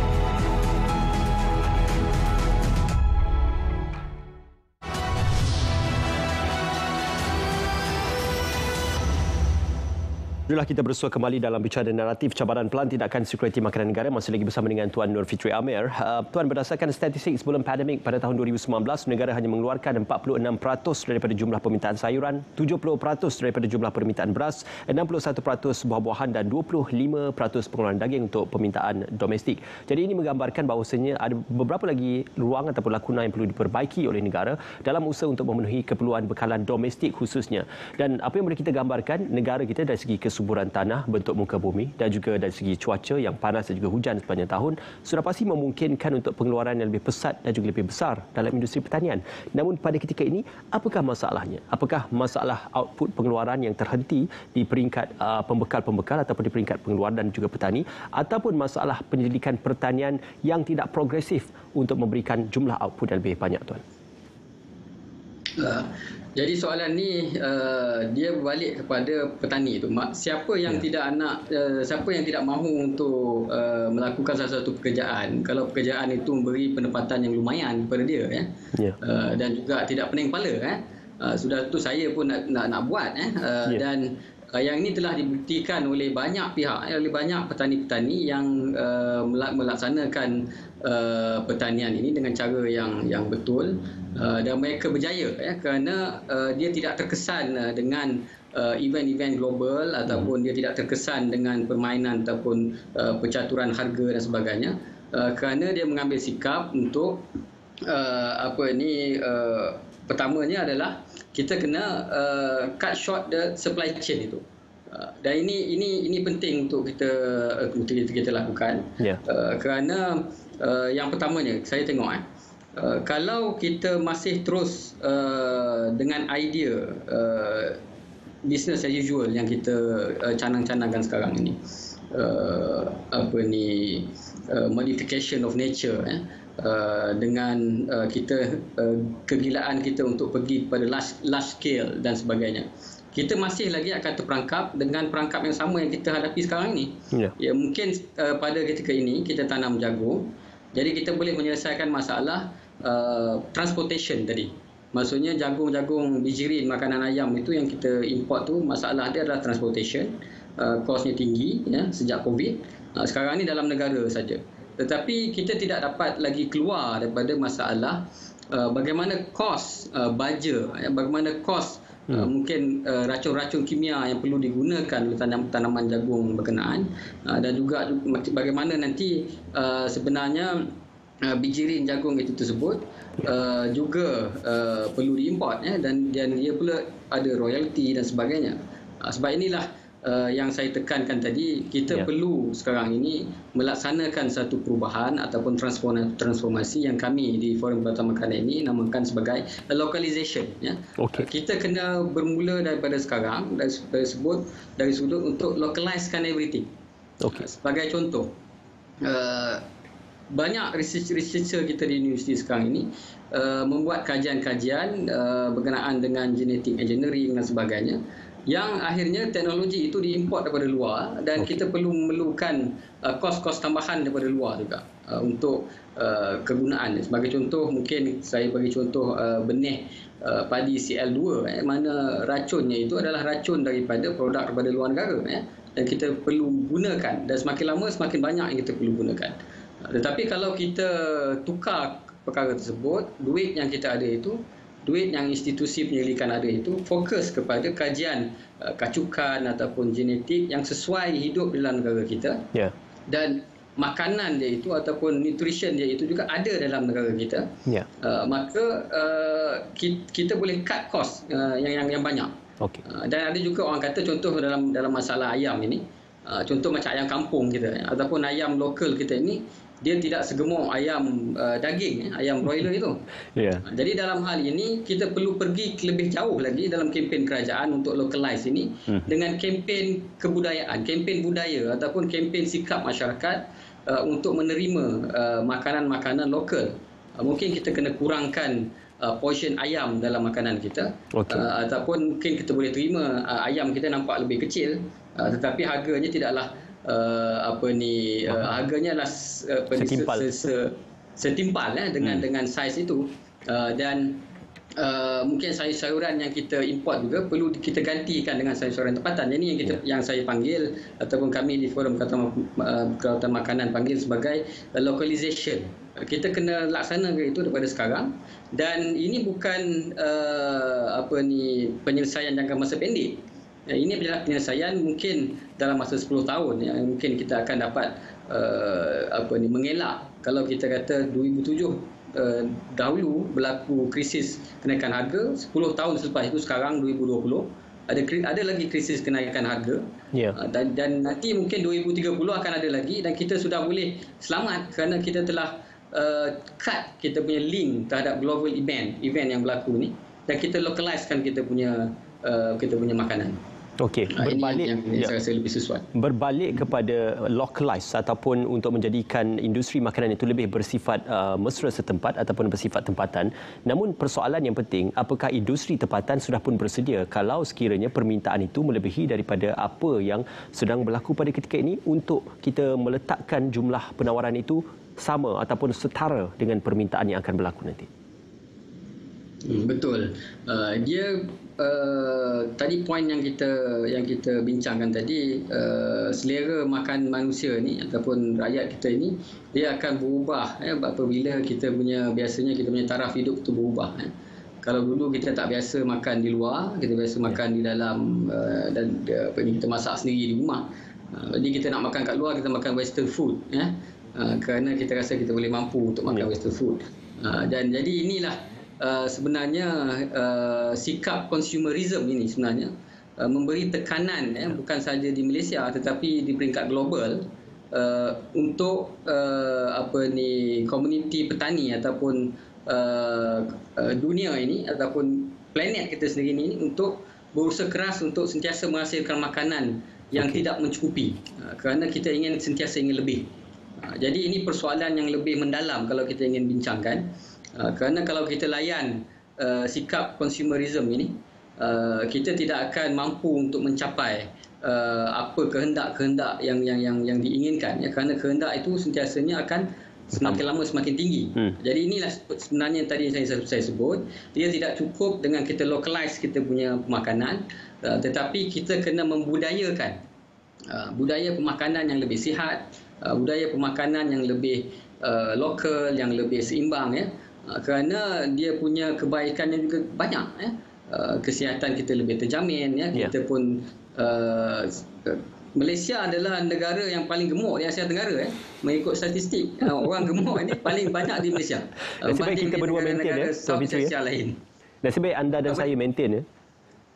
A: Itulah kita bersua kembali dalam bicara naratif cabaran pelan tindakan sekuriti makanan negara. Masih lagi bersama dengan Tuan Nur Fitri Amir. Uh, Tuan, berdasarkan statistik sebelum pandemik pada tahun dua ribu sembilan belas, negara hanya mengeluarkan empat puluh enam peratus daripada jumlah permintaan sayuran, tujuh puluh peratus daripada jumlah permintaan beras, enam puluh satu peratus buah-buahan dan dua puluh lima peratus pengeluaran daging untuk permintaan domestik. Jadi ini menggambarkan bahawasanya ada beberapa lagi ruang ataupun lakunan yang perlu diperbaiki oleh negara dalam usaha untuk memenuhi keperluan bekalan domestik khususnya. Dan apa yang boleh kita gambarkan, negara kita dari segi kesuburan tanah, bentuk muka bumi dan juga dari segi cuaca yang panas dan juga hujan sepanjang tahun sudah pasti memungkinkan untuk pengeluaran yang lebih pesat dan juga lebih besar dalam industri pertanian. Namun pada ketika ini, apakah masalahnya? Apakah masalah output pengeluaran yang terhenti di peringkat uh, pembekal-pembekal ataupun di peringkat pengeluaran dan juga petani, ataupun masalah penyelidikan pertanian yang tidak progresif untuk memberikan jumlah output yang lebih banyak, Tuan?
B: Uh, jadi soalan ni uh, dia berbalik kepada petani tu. Siapa yang yeah. tidak nak, uh, siapa yang tidak mahu untuk uh, melakukan satu pekerjaan kalau pekerjaan itu memberi pendapatan yang lumayan kepada dia, ya. Yeah. Uh, dan juga tidak pening kepala, eh. Uh, sudah tu saya pun nak nak, nak buat, eh. Uh, yeah. Dan Uh, yang ini telah dibuktikan oleh banyak pihak, oleh banyak petani-petani yang uh, melaksanakan uh, pertanian ini dengan cara yang yang betul, uh, dan mereka berjaya, ya, kerana uh, dia tidak terkesan uh, dengan uh, event-event global ataupun dia tidak terkesan dengan permainan ataupun uh, percaturan harga dan sebagainya, uh, kerana dia mengambil sikap untuk uh, apa ni uh, pertamanya adalah kita kena uh, cut short the supply chain itu. Uh, dan ini ini ini penting untuk kita uh, untuk kita, kita lakukan. Yeah. Uh, kerana uh, yang pertamanya saya tengok, eh, uh, kalau kita masih terus uh, dengan idea uh, business as usual yang kita uh, canang-canangkan sekarang ini, uh, apa ni uh, modification of nature, eh, Uh, dengan uh, kita uh, kegilaan kita untuk pergi pada large, large scale dan sebagainya, kita masih lagi akan terperangkap dengan perangkap yang sama yang kita hadapi sekarang ni. Yeah. Ya, mungkin uh, pada ketika ini kita tanam jagung, jadi kita boleh menyelesaikan masalah uh, transportation tadi. Maksudnya jagung-jagung bijirin makanan ayam itu yang kita import tu, masalah dia adalah transportation, uh, kosnya tinggi, ya, sejak COVID. Uh, sekarang ni dalam negara saja. Tetapi kita tidak dapat lagi keluar daripada masalah uh, bagaimana kos uh, baja, ya, bagaimana kos hmm. uh, mungkin uh, racun-racun kimia yang perlu digunakan oleh tanam, tanaman jagung berkenaan, uh, dan juga bagaimana nanti uh, sebenarnya uh, bijirin jagung itu tersebut uh, juga uh, perlu diimport, ya, dan, dan dia pula ada royalty dan sebagainya. Uh, sebab inilah uh, yang saya tekankan tadi, kita yeah. perlu sekarang ini melaksanakan satu perubahan ataupun transformasi yang kami di Forum Perubatan Makanan ini namakan sebagai localization. Ya. Okay. Kita kena bermula daripada sekarang, dari, dari, sebut, dari sudut untuk localizekan everything. Okay. Sebagai contoh, uh, banyak researcher kita di universiti sekarang ini uh, membuat kajian-kajian uh, berkenaan dengan genetic engineering dan sebagainya, yang akhirnya teknologi itu diimport daripada luar dan okay. kita perlu memerlukan uh, kos-kos tambahan daripada luar juga uh, untuk uh, kegunaan. Sebagai contoh, mungkin saya bagi contoh uh, benih uh, padi C L two, eh, mana racunnya itu adalah racun daripada produk daripada luar negara, eh, dan kita perlu gunakan, dan semakin lama semakin banyak yang kita perlu gunakan. Tetapi kalau kita tukar perkara tersebut, duit yang kita ada itu, duit yang institusi penyelidikan ada itu, fokus kepada kajian uh, kacukan ataupun genetik yang sesuai hidup dalam negara kita. Yeah. Dan makanan dia itu ataupun nutrition dia itu juga ada dalam negara kita. Yeah. Uh, maka uh, kita, kita boleh cut cost uh, yang, yang yang banyak. Okay. Uh, dan ada juga orang kata, contoh dalam dalam masalah ayam ini, uh, contoh macam ayam kampung kita ataupun ayam lokal kita ini, dia tidak segemuk ayam uh, daging, eh, ayam broiler itu. Yeah. Jadi dalam hal ini kita perlu pergi lebih jauh lagi dalam kempen kerajaan untuk localize ini hmm. dengan kempen kebudayaan, kempen budaya ataupun kempen sikap masyarakat uh, untuk menerima uh, makanan-makanan lokal. Uh, mungkin kita kena kurangkan uh, portion ayam dalam makanan kita, okay. uh, ataupun mungkin kita boleh terima uh, ayam kita nampak lebih kecil, uh, tetapi harganya tidaklah Uh, apa ni uh, harganya lah uh, setimpal se, se, setimpal eh, dengan hmm. dengan saiz itu, uh, dan uh, mungkin sayur-sayuran yang kita import juga perlu kita gantikan dengan sayur-sayuran tempatan. Jadi yang kita yeah. yang saya panggil ataupun kami di Forum Kedaulatan Makanan panggil sebagai uh, localization. Uh, kita kena laksanakan itu daripada sekarang, dan ini bukan uh, apa ni penyelesaian jangka masa pendek. Ya, ini adalah penyelesaian mungkin dalam masa sepuluh tahun, ya, mungkin kita akan dapat uh, apa ni mengelak kalau kita kata dua ribu tujuh uh, dahulu berlaku krisis kenaikan harga, sepuluh tahun selepas itu sekarang dua ribu dua puluh ada ada lagi krisis kenaikan harga, yeah. uh, dan dan nanti mungkin dua ribu tiga puluh akan ada lagi, dan kita sudah boleh selamat kerana kita telah uh, cut kita punya link terhadap global event event yang berlaku ni, dan kita localizekan kita punya uh, kita punya makanan.
A: Okey, berbalik
B: yang, yang, yang saya rasa lebih sesuai.
A: Berbalik kepada localize ataupun untuk menjadikan industri makanan itu lebih bersifat uh, mesra setempat ataupun bersifat tempatan. Namun persoalan yang penting, apakah industri tempatan sudah pun bersedia kalau sekiranya permintaan itu melebihi daripada apa yang sedang berlaku pada ketika ini untuk kita meletakkan jumlah penawaran itu sama ataupun setara dengan permintaan yang akan berlaku nanti?
B: Hmm, betul. Uh, dia uh, tadi poin yang kita yang kita bincangkan tadi, uh, selera makan manusia ni ataupun rakyat kita ini, dia akan berubah eh, apabila kita punya biasanya kita punya taraf hidup itu berubah. Eh. Kalau dulu kita tak biasa makan di luar, kita biasa makan di dalam uh, dan uh, kita masak sendiri di rumah. Uh, jadi kita nak makan kat luar, kita makan western food, eh. uh, kerana kita rasa kita boleh mampu untuk makan western food. Uh, dan jadi inilah Uh, sebenarnya uh, sikap consumerism ini sebenarnya uh, memberi tekanan, eh, bukan sahaja di Malaysia tetapi di peringkat global uh, untuk uh, apa ni komuniti petani ataupun uh, uh, dunia ini ataupun planet kita sendiri ini untuk berusaha keras untuk sentiasa menghasilkan makanan yang okay. tidak mencukupi, uh, kerana kita ingin sentiasa ingin lebih. Uh, jadi ini persoalan yang lebih mendalam kalau kita ingin bincangkan. Uh, kerana kalau kita layan uh, sikap consumerism ini, uh, kita tidak akan mampu untuk mencapai uh, apa kehendak-kehendak yang yang yang yang diinginkan, ya, kerana kehendak itu sentiasanya akan semakin lama semakin tinggi. Hmm. Jadi inilah sebenarnya tadi saya saya sebut, dia tidak cukup dengan kita localize kita punya pemakanan, uh, tetapi kita kena membudayakan uh, budaya pemakanan yang lebih sihat, uh, budaya pemakanan yang lebih uh, lokal, yang lebih seimbang, ya. Uh, kerana dia punya kebaikannya juga banyak, ya. Uh, kesihatan kita lebih terjamin, ya. Yeah. Kita pun uh, Malaysia adalah negara yang paling gemuk di Asia Tenggara, eh. Mengikut statistik, uh, orang gemuk ini paling banyak di Malaysia. Uh,
A: Nasib baik kita berdua maintain, ya, Prof.
B: Asia lain.
A: Nasib baik anda dan Apa? saya maintain, ya.
B: Ah,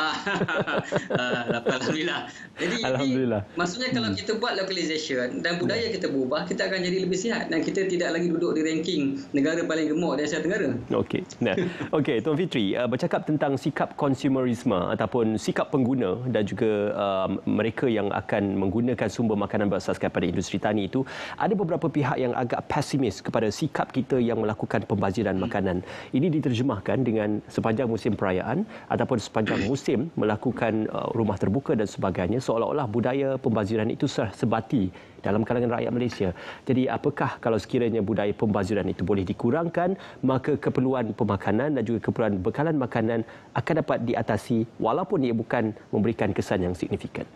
B: Alhamdulillah. Jadi
A: Alhamdulillah.
B: Ini, maksudnya kalau kita buat localization dan budaya kita berubah, kita akan jadi lebih sihat dan kita tidak lagi duduk di ranking negara paling gemuk di Asia Tenggara.
A: Okey. Nah, okey, Tuan Fitri, uh, bercakap tentang sikap konsumerisme ataupun sikap pengguna dan juga uh, mereka yang akan menggunakan sumber makanan berasaskan pada industri tani itu, ada beberapa pihak yang agak pesimis kepada sikap kita yang melakukan pembaziran hmm. makanan. Ini diterjemahkan dengan sepanjang musim perayaan ataupun sepanjang musim melakukan uh, rumah terbuka dan sebagainya, seolah-olah budaya pembaziran itu sebati dalam kalangan rakyat Malaysia. Jadi apakah kalau sekiranya budaya pembaziran itu boleh dikurangkan, maka keperluan pemakanan dan juga keperluan bekalan makanan akan dapat diatasi walaupun ia bukan memberikan kesan yang signifikan.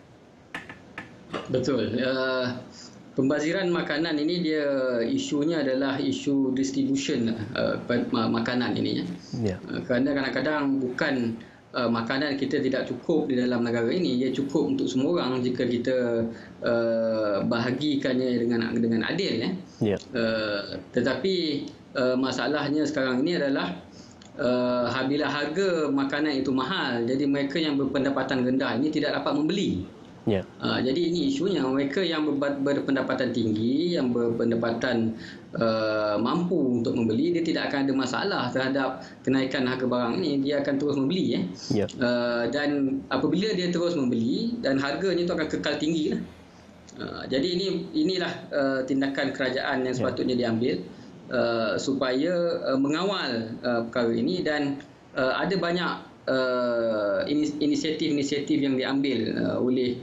B: Betul. Uh, pembaziran makanan ini dia isunya adalah isu distribution uh, makanan ini. Ya. Uh, kerana kadang-kadang bukan Uh, makanan kita tidak cukup di dalam negara ini, ia cukup untuk semua orang jika kita uh, bahagikannya dengan dengan adil. Ya. Yeah. Uh, tetapi uh, masalahnya sekarang ini adalah uh, bila harga makanan itu mahal, jadi mereka yang berpendapatan rendah ini tidak dapat membeli. Yeah. Uh, jadi ini isunya, mereka yang ber, berpendapatan tinggi, yang berpendapatan uh, mampu untuk membeli, dia tidak akan ada masalah terhadap kenaikan harga barang ini, dia akan terus membeli. Eh. Yeah. Uh, dan apabila dia terus membeli dan harganya itu akan kekal tinggi. Lah. Uh, jadi ini inilah uh, tindakan kerajaan yang sepatutnya yeah. diambil uh, supaya uh, mengawal uh, perkara ini, dan uh, ada banyak Uh, inisiatif-inisiatif yang diambil uh, oleh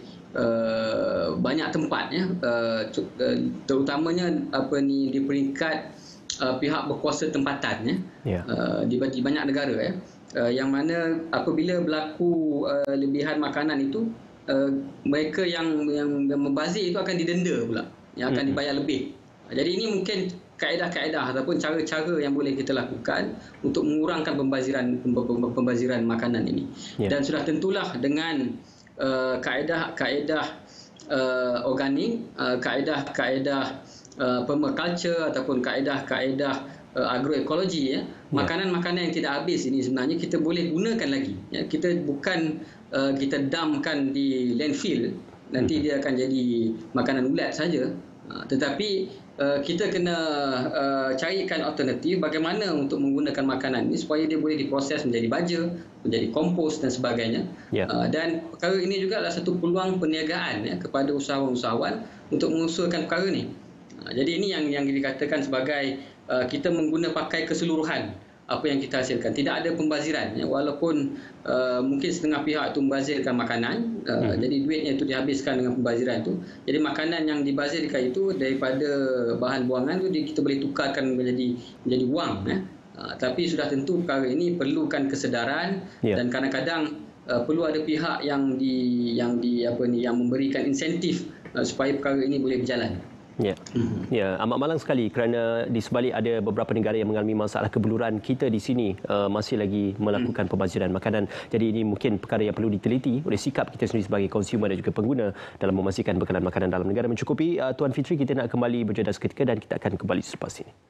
B: uh, banyak tempat, ya, uh, terutamanya apa ni di peringkat uh, pihak berkuasa tempatan, ya, yeah. uh, di, di banyak negara, ya, uh, yang mana apabila berlaku uh, lebihan makanan itu, uh, mereka yang yang membazir itu akan didenda pula, yang akan dibayar lebih. Jadi ini mungkin kaedah-kaedah ataupun cara-cara yang boleh kita lakukan untuk mengurangkan pembaziran pembaziran makanan ini. Yeah. Dan sudah tentulah dengan uh, kaedah-kaedah uh, organik, uh, kaedah-kaedah uh, permaculture ataupun kaedah-kaedah uh, agroekologi, ya, yeah. makanan-makanan yang tidak habis ini sebenarnya kita boleh gunakan lagi. Ya. Kita bukan uh, kita dumpkan di landfill, nanti mm-hmm. dia akan jadi makanan ulat saja. Uh, tetapi Uh, kita kena uh, carikan alternatif bagaimana untuk menggunakan makanan ini supaya dia boleh diproses menjadi baja, menjadi kompos dan sebagainya. Yeah. Uh, dan perkara ini juga adalah satu peluang perniagaan, ya, kepada usahawan-usahawan untuk mengusulkan perkara ini. Uh, jadi ini yang yang dikatakan sebagai uh, kita mengguna pakai keseluruhan apa yang kita hasilkan. Tidak ada pembaziran, ya, walaupun uh, mungkin setengah pihak itu membazirkan makanan, uh, hmm. jadi duitnya itu dihabiskan dengan pembaziran itu. Jadi makanan yang dibazirkan itu daripada bahan buangan itu kita boleh tukarkan menjadi menjadi wang. Ya. Uh, tapi sudah tentu perkara ini perlukan kesedaran, yeah. dan kadang-kadang uh, perlu ada pihak yang di yang di apa ni yang memberikan insentif uh, supaya perkara ini boleh berjalan.
A: Ya, mm-hmm. ya, amat malang sekali kerana di sebalik ada beberapa negara yang mengalami masalah kebeluran, kita di sini uh, masih lagi melakukan mm. pembaziran makanan. Jadi ini mungkin perkara yang perlu diteliti oleh sikap kita sendiri sebagai konsumer dan juga pengguna dalam memastikan bekalan makanan dalam negara mencukupi. Uh, Tuan Fitri, kita nak kembali berjeda seketika dan kita akan kembali selepas ini.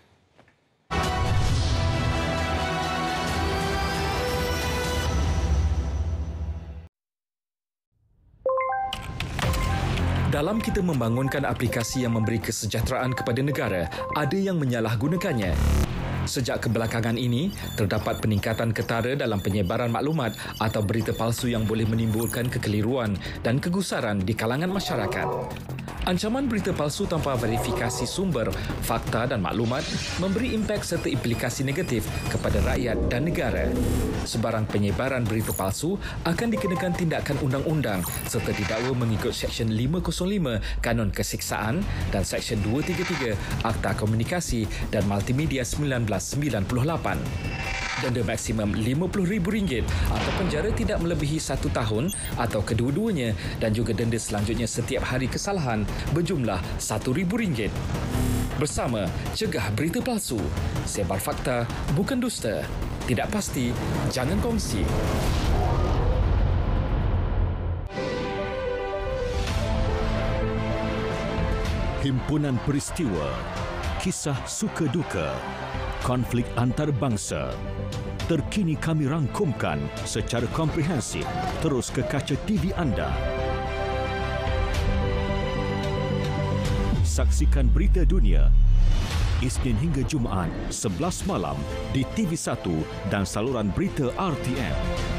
E: Dalam kita membangunkan aplikasi yang memberi kesejahteraan kepada negara, ada yang menyalahgunakannya. Sejak kebelakangan ini, terdapat peningkatan ketara dalam penyebaran maklumat atau berita palsu yang boleh menimbulkan kekeliruan dan kegusaran di kalangan masyarakat. Ancaman berita palsu tanpa verifikasi sumber, fakta dan maklumat memberi impak serta implikasi negatif kepada rakyat dan negara. Sebarang penyebaran berita palsu akan dikenakan tindakan undang-undang serta didakwa mengikut Seksyen lima kosong lima Kanun Kesiksaan dan Seksyen dua tiga tiga Akta Komunikasi dan Multimedia seribu sembilan ratus sembilan puluh lapan. Denda maksimum lima puluh ribu ringgit atau penjara tidak melebihi satu tahun atau kedua-duanya, dan juga denda selanjutnya setiap hari kesalahan berjumlah satu ribu ringgit. Bersama, cegah berita palsu. Sebar fakta, bukan dusta. Tidak pasti, jangan kongsi.
L: Himpunan peristiwa, kisah suka duka, konflik antarabangsa terkini kami rangkumkan secara komprehensif terus ke kaca T V anda. Saksikan berita dunia Isnin hingga Jumaat sebelas malam di T V satu dan saluran berita R T M.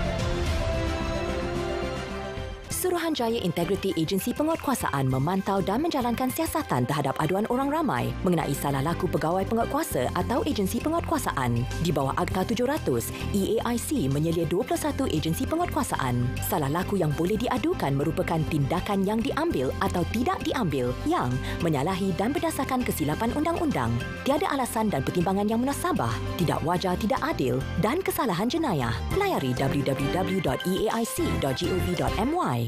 M: Suruhanjaya Integrity Agensi Penguatkuasaan memantau dan menjalankan siasatan terhadap aduan orang ramai mengenai salah laku pegawai penguatkuasa atau agensi penguatkuasaan. Di bawah Akta tujuh ratus, E A I C menyelia dua puluh satu agensi penguatkuasaan. Salah laku yang boleh diadukan merupakan tindakan yang diambil atau tidak diambil yang menyalahi dan berdasarkan kesilapan undang-undang, tiada alasan dan pertimbangan yang munasabah, tidak wajar, tidak adil dan kesalahan jenayah. Layari w w w dot e a i c dot gov dot m y.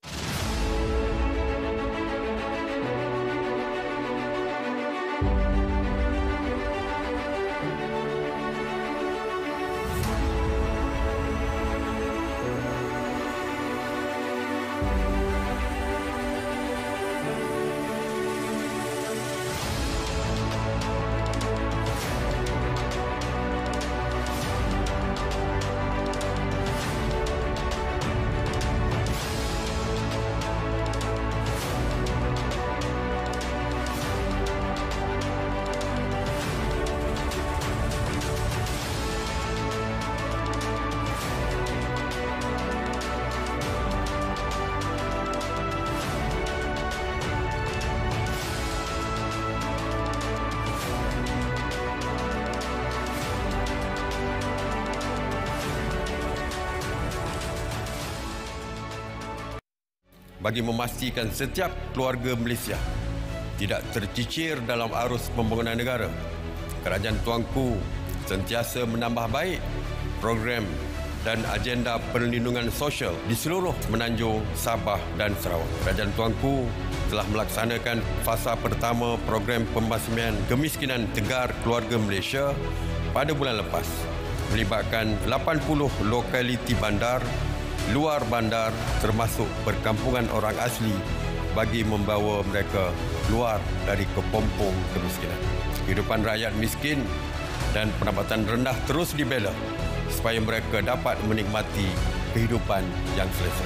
K: bagi memastikan setiap keluarga Malaysia tidak tercicir dalam arus pembangunan negara. Kerajaan Tuanku sentiasa menambah baik program dan agenda perlindungan sosial di seluruh Semenanjung, Sabah dan Sarawak. Kerajaan Tuanku telah melaksanakan fasa pertama program pembasmian kemiskinan tegar keluarga Malaysia pada bulan lepas, melibatkan lapan puluh lokaliti bandar, luar bandar termasuk perkampungan orang asli bagi membawa mereka keluar dari kepompong kemiskinan. Kehidupan rakyat miskin dan pendapatan rendah terus dibela supaya mereka dapat menikmati kehidupan yang selesa.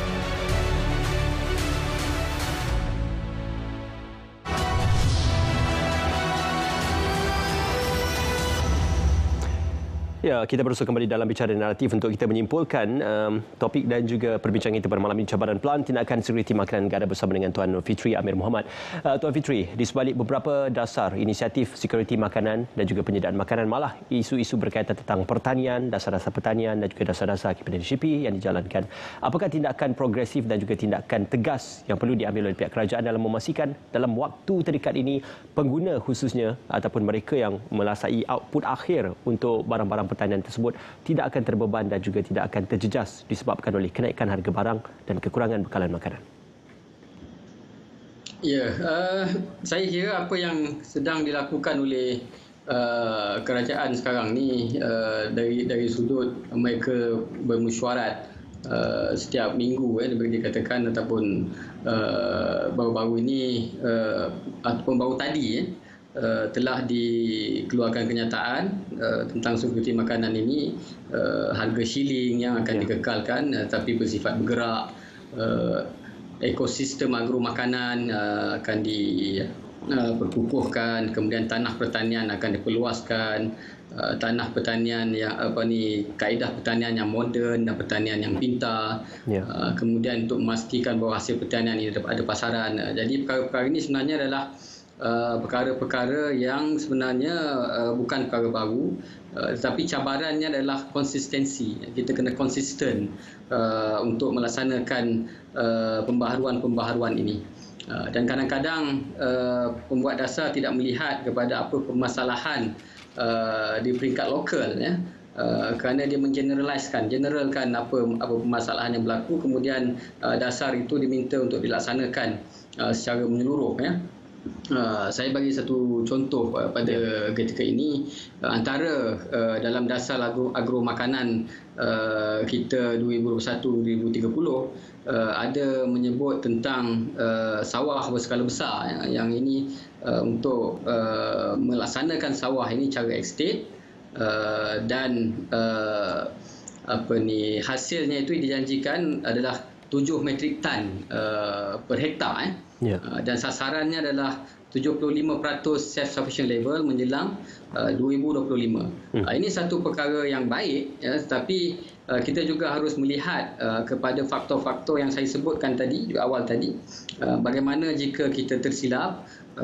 A: Ya, kita berusaha kembali dalam bicara naratif untuk kita menyimpulkan um, topik dan juga perbincangan kita bermalam ini, cabaran pelan tindakan sekuriti makanan negara bersama dengan Tuan Fitri Amir Muhammad. Uh, Tuan Fitri, di sebalik beberapa dasar inisiatif sekuriti makanan dan juga penyediaan makanan, malah isu-isu berkaitan tentang pertanian, dasar-dasar pertanian dan juga dasar-dasar apprenticeship yang dijalankan. Apakah tindakan progresif dan juga tindakan tegas yang perlu diambil oleh pihak kerajaan dalam memastikan dalam waktu terdekat ini pengguna khususnya ataupun mereka yang melasai output akhir untuk barang-barang pertanian tersebut tidak akan terbeban dan juga tidak akan terjejas disebabkan oleh kenaikan harga barang dan kekurangan bekalan makanan?
B: Ya, uh, saya kira apa yang sedang dilakukan oleh uh, kerajaan sekarang ni uh, dari dari sudut mereka bermesyuarat uh, setiap minggu, eh, seperti dikatakan, ataupun uh, baru-baru ini uh, ataupun baru tadi eh, Uh, telah dikeluarkan kenyataan uh, tentang sekuriti makanan ini, uh, harga shilling yang akan dikekalkan uh, tapi bersifat bergerak, uh, ekosistem agro makanan uh, akan diperkukuhkan, uh, kemudian tanah pertanian akan diperluaskan, uh, tanah pertanian yang apa ni kaedah pertanian yang moden dan pertanian yang pintar, yeah. uh, kemudian untuk memastikan bahawa hasil pertanian ini ada pasaran. Uh, jadi perkara-perkara ini sebenarnya adalah Uh, perkara-perkara yang sebenarnya uh, bukan perkara baru, uh, tetapi cabarannya adalah konsistensi. Kita kena konsisten uh, untuk melaksanakan uh, pembaharuan-pembaharuan ini. Uh, dan kadang-kadang uh, pembuat dasar tidak melihat kepada apa permasalahan uh, di peringkat lokal, ya. Uh, kerana dia mengeneraliskan, generalkan apa apa permasalahan yang berlaku, kemudian uh, dasar itu diminta untuk dilaksanakan uh, secara menyeluruh, ya. Uh, saya bagi satu contoh uh, pada ketika ini, uh, antara uh, dalam dasar agro, agro makanan uh, kita dua ribu dua puluh satu dua ribu tiga puluh uh, ada menyebut tentang uh, sawah berskala besar, ya, yang ini uh, untuk uh, melaksanakan sawah ini cara estate, uh, dan uh, apa ni hasilnya itu dijanjikan adalah tujuh metrik tan uh, per hektar eh. Yeah. Uh, dan sasarannya adalah tujuh puluh lima peratus self-sufficient level menjelang uh, dua ribu dua puluh lima. Hmm. Uh, ini satu perkara yang baik, ya, tapi uh, kita juga harus melihat uh, kepada faktor-faktor yang saya sebutkan tadi, di awal tadi. Uh, bagaimana jika kita tersilap,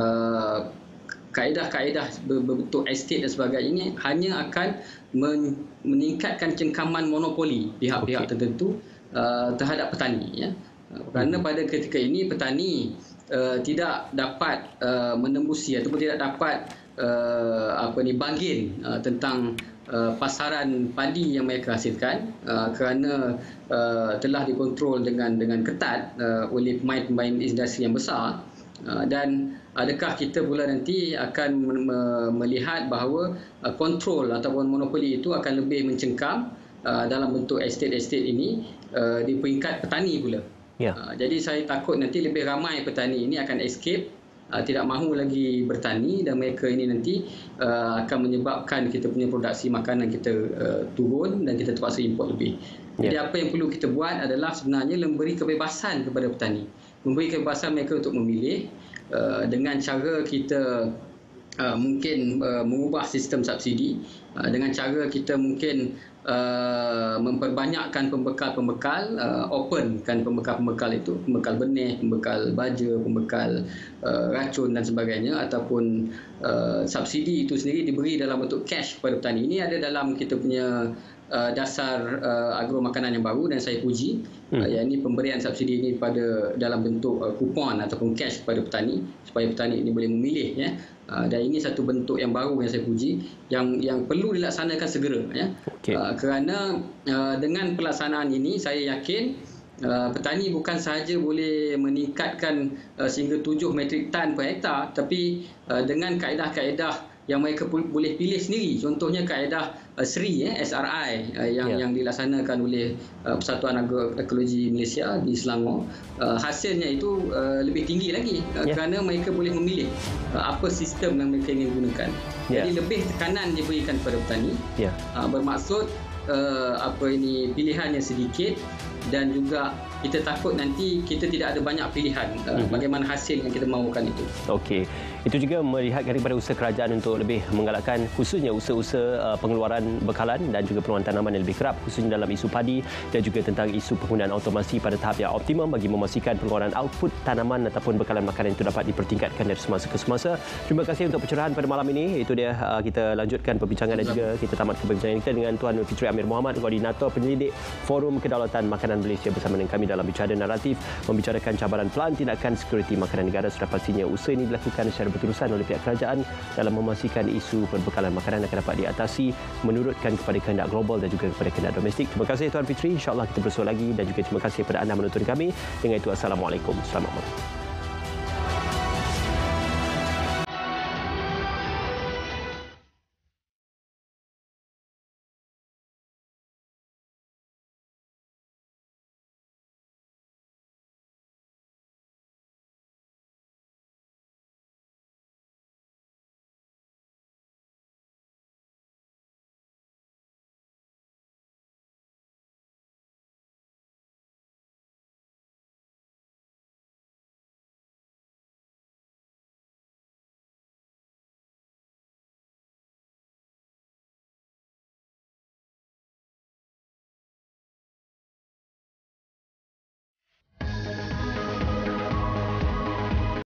B: uh, kaedah-kaedah berbentuk estate dan sebagainya ini hanya akan men- meningkatkan cengkaman monopoli pihak-pihak okay. tertentu uh, terhadap petani. Ya. Uh, kerana hmm. pada ketika ini petani Uh, tidak dapat uh, menembusi ataupun tidak dapat uh, apa ni bangkit uh, tentang uh, pasaran padi yang mereka hasilkan uh, kerana uh, telah dikontrol dengan dengan ketat uh, oleh pemain-pemain industri yang besar. Uh, dan adakah kita pula nanti akan me- melihat bahawa uh, kontrol ataupun monopoli itu akan lebih mencengkam uh, dalam bentuk estate-estate ini uh, di peringkat petani pula. Yeah. Uh, jadi saya takut nanti lebih ramai petani ini akan escape, uh, tidak mahu lagi bertani, dan mereka ini nanti uh, akan menyebabkan kita punya produksi makanan kita uh, turun dan kita terpaksa import lebih. Yeah. Jadi apa yang perlu kita buat adalah sebenarnya memberi kebebasan kepada petani, memberi kebebasan mereka untuk memilih uh, dengan cara kita uh, mungkin uh, mengubah sistem subsidi, uh, dengan cara kita mungkin Uh, memperbanyakkan pembekal-pembekal, uh, openkan pembekal-pembekal itu, pembekal benih, pembekal baja, pembekal uh, racun dan sebagainya, ataupun uh, subsidi itu sendiri diberi dalam bentuk cash kepada petani. Ini ada dalam kita punya uh, dasar uh, agro makanan yang baru dan saya puji, hmm. uh, yang ini pemberian subsidi ini pada dalam bentuk uh, kupon ataupun cash kepada petani supaya petani ini boleh memilih, ya. Uh, dan ini satu bentuk yang baru yang saya puji, yang yang perlu dilaksanakan segera, ya. Okay. Uh, kerana uh, dengan pelaksanaan ini saya yakin uh, petani bukan sahaja boleh meningkatkan uh, sehingga tujuh metrik tan per hektar, tapi uh, dengan kaedah-kaedah yang mereka boleh pilih sendiri. Contohnya kaedah uh, S R I, eh, S R I uh, yang yeah. yang dilaksanakan oleh uh, Persatuan Agroekologi Malaysia di Selangor. Uh, hasilnya itu uh, lebih tinggi lagi uh, yeah. kerana mereka boleh memilih uh, apa sistem yang mereka ingin gunakan. Yeah. Jadi lebih tekanan diberikan kepada petani. Yeah. Uh, bermaksud uh, apa ini pilihannya sedikit, dan juga kita takut nanti kita tidak ada banyak pilihan uh, mm-hmm. bagaimana hasil yang kita mahukan itu. Okey.
A: Itu juga melihat daripada usaha kerajaan untuk lebih menggalakkan khususnya usaha-usaha uh, pengeluaran bekalan dan juga pengeluaran tanaman yang lebih kerap, khususnya dalam isu padi, dan juga tentang isu penggunaan automasi pada tahap yang optimum bagi memastikan pengeluaran output tanaman ataupun bekalan makanan itu dapat dipertingkatkan dari semasa ke semasa. Terima kasih untuk pencerahan pada malam ini. Itu dia, uh, kita lanjutkan perbincangan dan juga kita tamatkan perbincangan kita dengan Tuan Fitri Amir Mohamad, Koordinator Penyelidik Forum Kedaulatan Makanan Malaysia, bersama dengan kami dalam Bicara Naratif membicarakan cabaran pelan tindakan sekuriti makanan negara. Sudah pastinya usaha ini dilakukan secara berterusan oleh pihak kerajaan dalam memastikan isu perbekalan makanan akan dapat diatasi menurutkan kepada kehendak global dan juga kepada kehendak domestik. Terima kasih Tuan Fitri. InsyaAllah kita bersua lagi, dan juga terima kasih kepada anda menonton kami. Dengan itu, Assalamualaikum. Selamat malam.